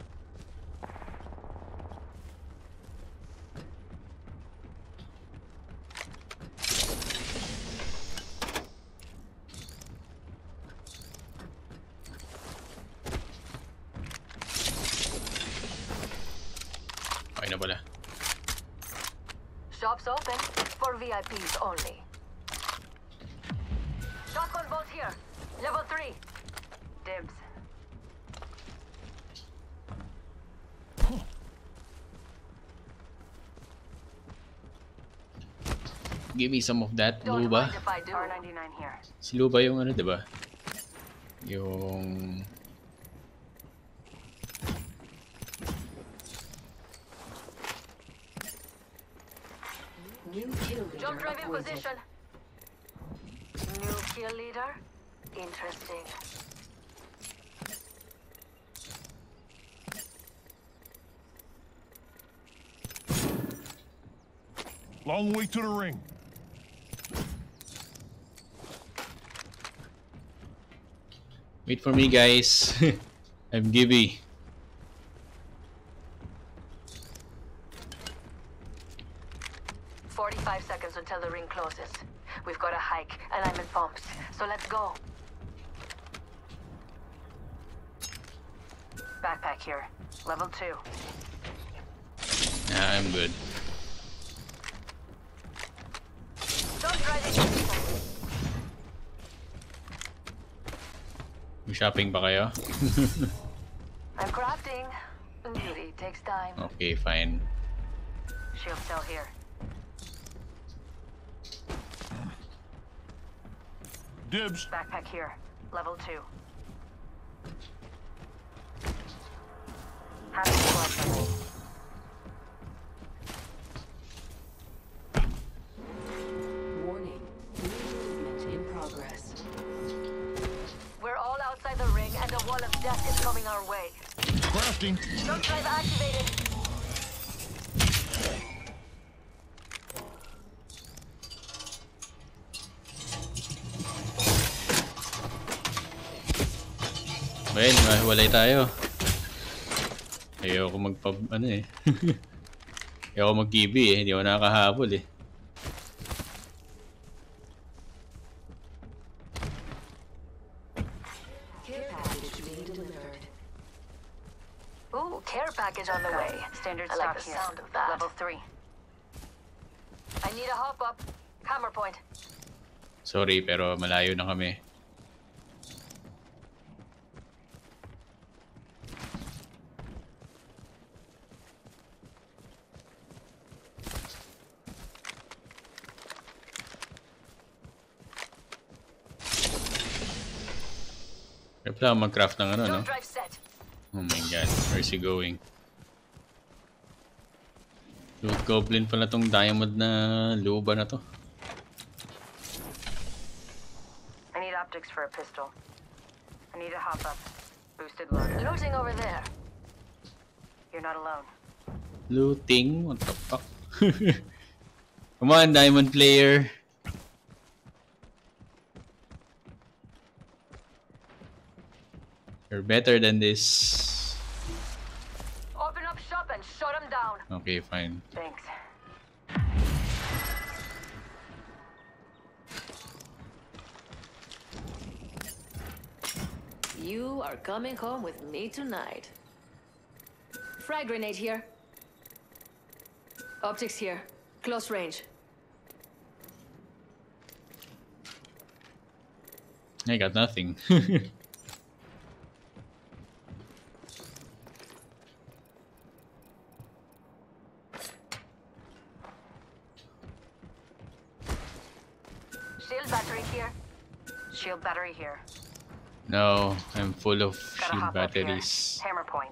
Okay na pala. Shops open for V I Ps only. Shotgun bolt here. Level three. Dibs. Give me some of that, Don't Luba. mind if I do. R ninety-nine here. Si Luba yung ano, diba? Yung... New kill leader Jump drive in appointed. position. New kill leader. Interesting. Long way to the ring. Wait for me, guys. I'm Gibby. forty-five seconds until the ring closes. We've got a hike, and I'm in pumps. So let's go. Backpack here. Level two. Nah, I'm good. Don't drive it. May shopping ba kayo? I'm crafting. Beauty takes time. Okay, fine. Shield cell here. Dibs. Backpack here. Level two. Happy squad member. Warning. New movement in progress. We're all outside the ring, and a wall of death is coming our way. Crafting. Jump drive activated. Well, mahiwalay tayo. Ayoko magpa... ano eh. Ayoko mag-G B eh. Hindi ako nakakahabol eh. Care package being delivered. Ooh, care package on the way. Standard I like stock the here. sound of that. Level three. need a hop up. Hammer point. Sorry, pero malayo na kami. Kaya pala mag-craft ng ano, no? Jump drive set. Oh my god, where's he going? Loot goblin pala tong diamond na luba na to. I need optics for a pistol. I need a hop up. Boosted loader. Looting over there. You're not alone. Looting? What the fuck? Come on, diamond player. You're better than this. Open up shop and shut them down. Okay, fine. Thanks. You are coming home with me tonight. Frag grenade here. Optics here. Close range. I got nothing. Shield battery here. Shield battery here. No, I'm full of Gotta shield hop up here. batteries. Hammer point.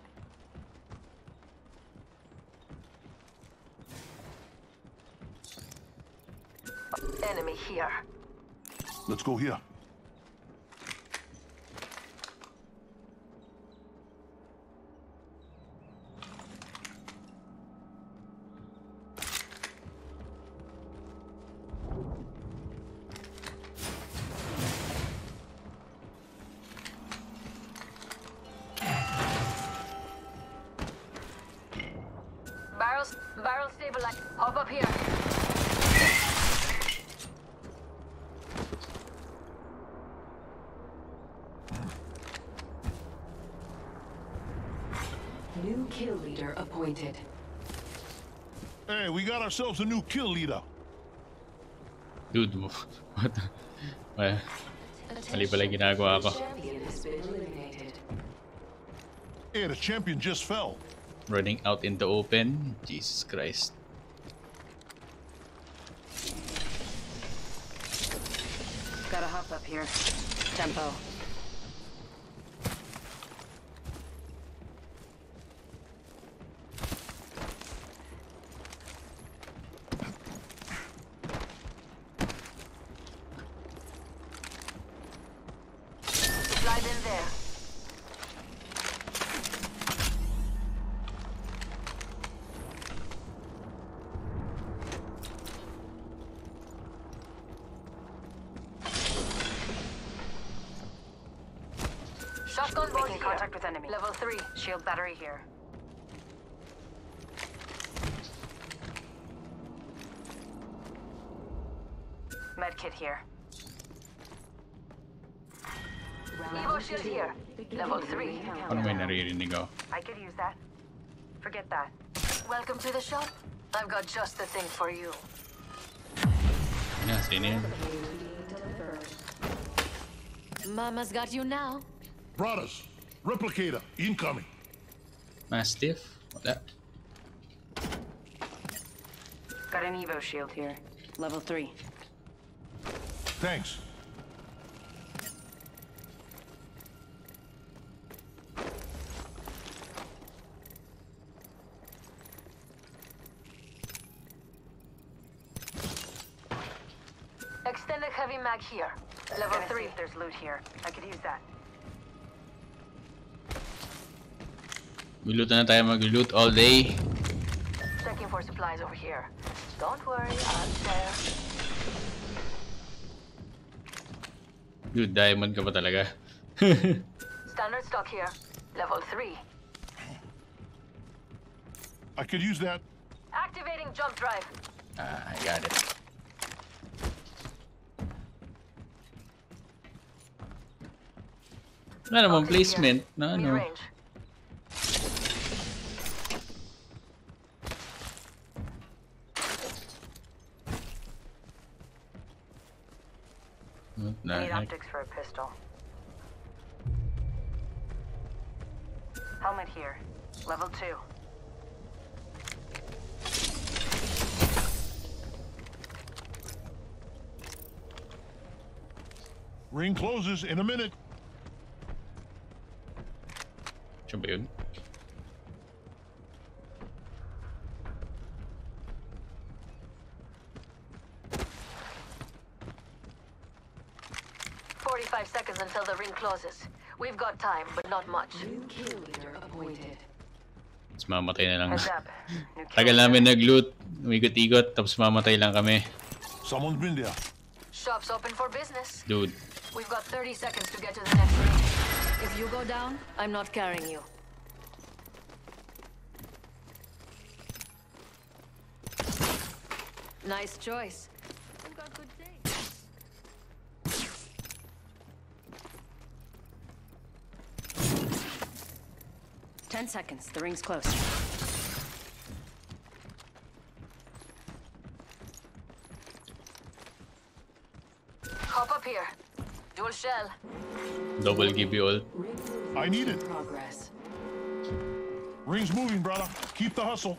Enemy here. Let's go here. Barrels, barrel stabilized. Hop up here. New kill leader appointed. Hey, we got ourselves a new kill leader. Dude, what the... Well, mali pala yung ginagawa ko. Champion has been eliminated. Hey, the champion just fell. Running out in the open. Jesus Christ. Gotta hop up here. Tempo. Slide in there. Shotgun bolt Making here. contact with enemy. Level three. Shield battery here. Medkit here. Evo shield here. Level three. Ano may naririnig ako? I could use that. Forget that. Welcome to the shop. I've got just the thing for you. Yeah, sino yun? Mama's got you now. Brothers, replicator incoming. Mastiff? Wala. Got an Evo shield here. Level three. Thanks. Extended heavy mag here. Level Gonna see three. if there's loot here. I could use that. Mag-loot na tayo, mag-loot all day. Checking for supplies over here. Don't worry, I'll share. Dude, diamond ka pa talaga. Standard stock here. Level three. I could use that. Activating jump drive. Ah, I got it. Wala namang placement na ano. Mid-range. What the I need heck? optics for a pistol. Helmet here. Level two. Ring closes in a minute. Siya ba yun? Forty-five seconds until the ring closes. We've got time, but not much. New kill leader appointed. Tapos mamatay na lang. Heads up. New kill Tagal leader. namin nag-loot. Umigot-igot. Tapos mamatay lang kami. Someone's been there. Shop's open for business. Dude. We've got thirty seconds to get to the next ring. If you go down, I'm not carrying you. Nice choice. We've got good taste. Ten seconds. The ring's close. Hop up here. Dual shell. Double give you all. I need it. Progress. Ring's moving, brother. Keep the hustle.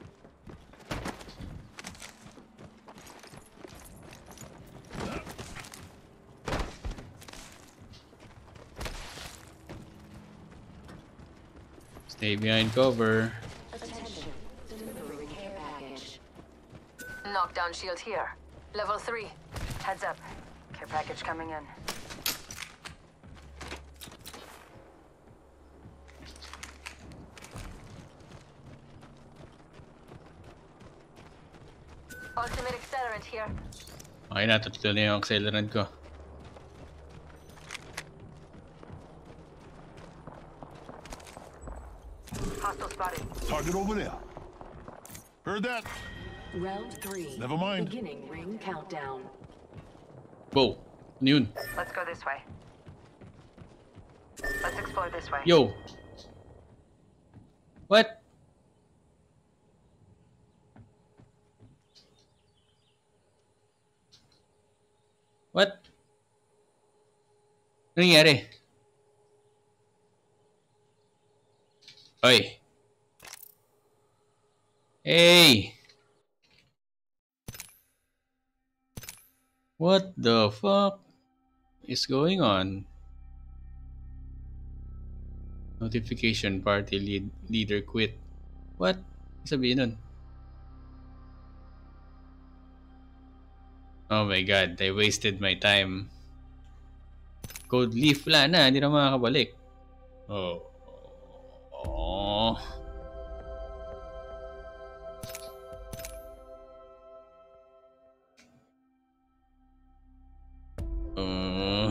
Stay behind cover. Attention. Delivering care package. Knockdown shield here. Level three. Heads up. Care package coming in. Ultimate accelerant here. Okay na, tatlo na yung accelerant ko. Hostile spotted. Target over there. Heard that? Round three. Never mind. Beginning ring countdown. Wow. Ano yun? Let's go this way. Let's explore this way. Yo! What? What? Ano nangyari? Oy! Hey! What the fuck is going on? Notification party lead leader quit. What? Sabihin nun? Oh my god, I wasted my time. Code leaf, wala na, hindi na makakabalik. Oh. Oh. Uh.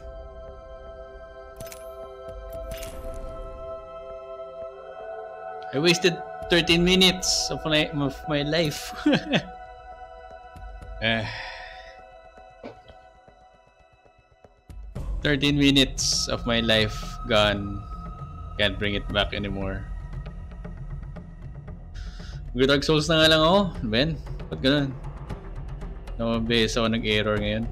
I wasted thirteen minutes of my of my life. uh, thirteen minutes of my life gone. Can't bring it back anymore. Good Dark Souls na nga lang ako. Ben, ba't ganun? Namabes ako nag-error ngayon.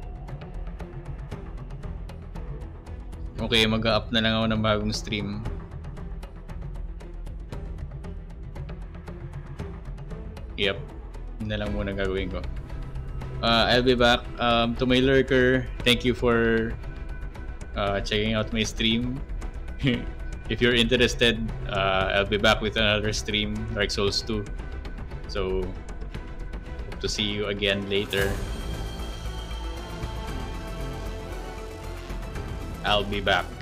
Okay, mag-up na lang ako ng bagong stream. Yep, yun na lang muna gagawin ko. Uh, I'll be back. Um, to my lurker, thank you for uh, checking out my stream. If you're interested, uh, I'll be back with another stream, Dark Souls two. So, hope to see you again later. I'll be back.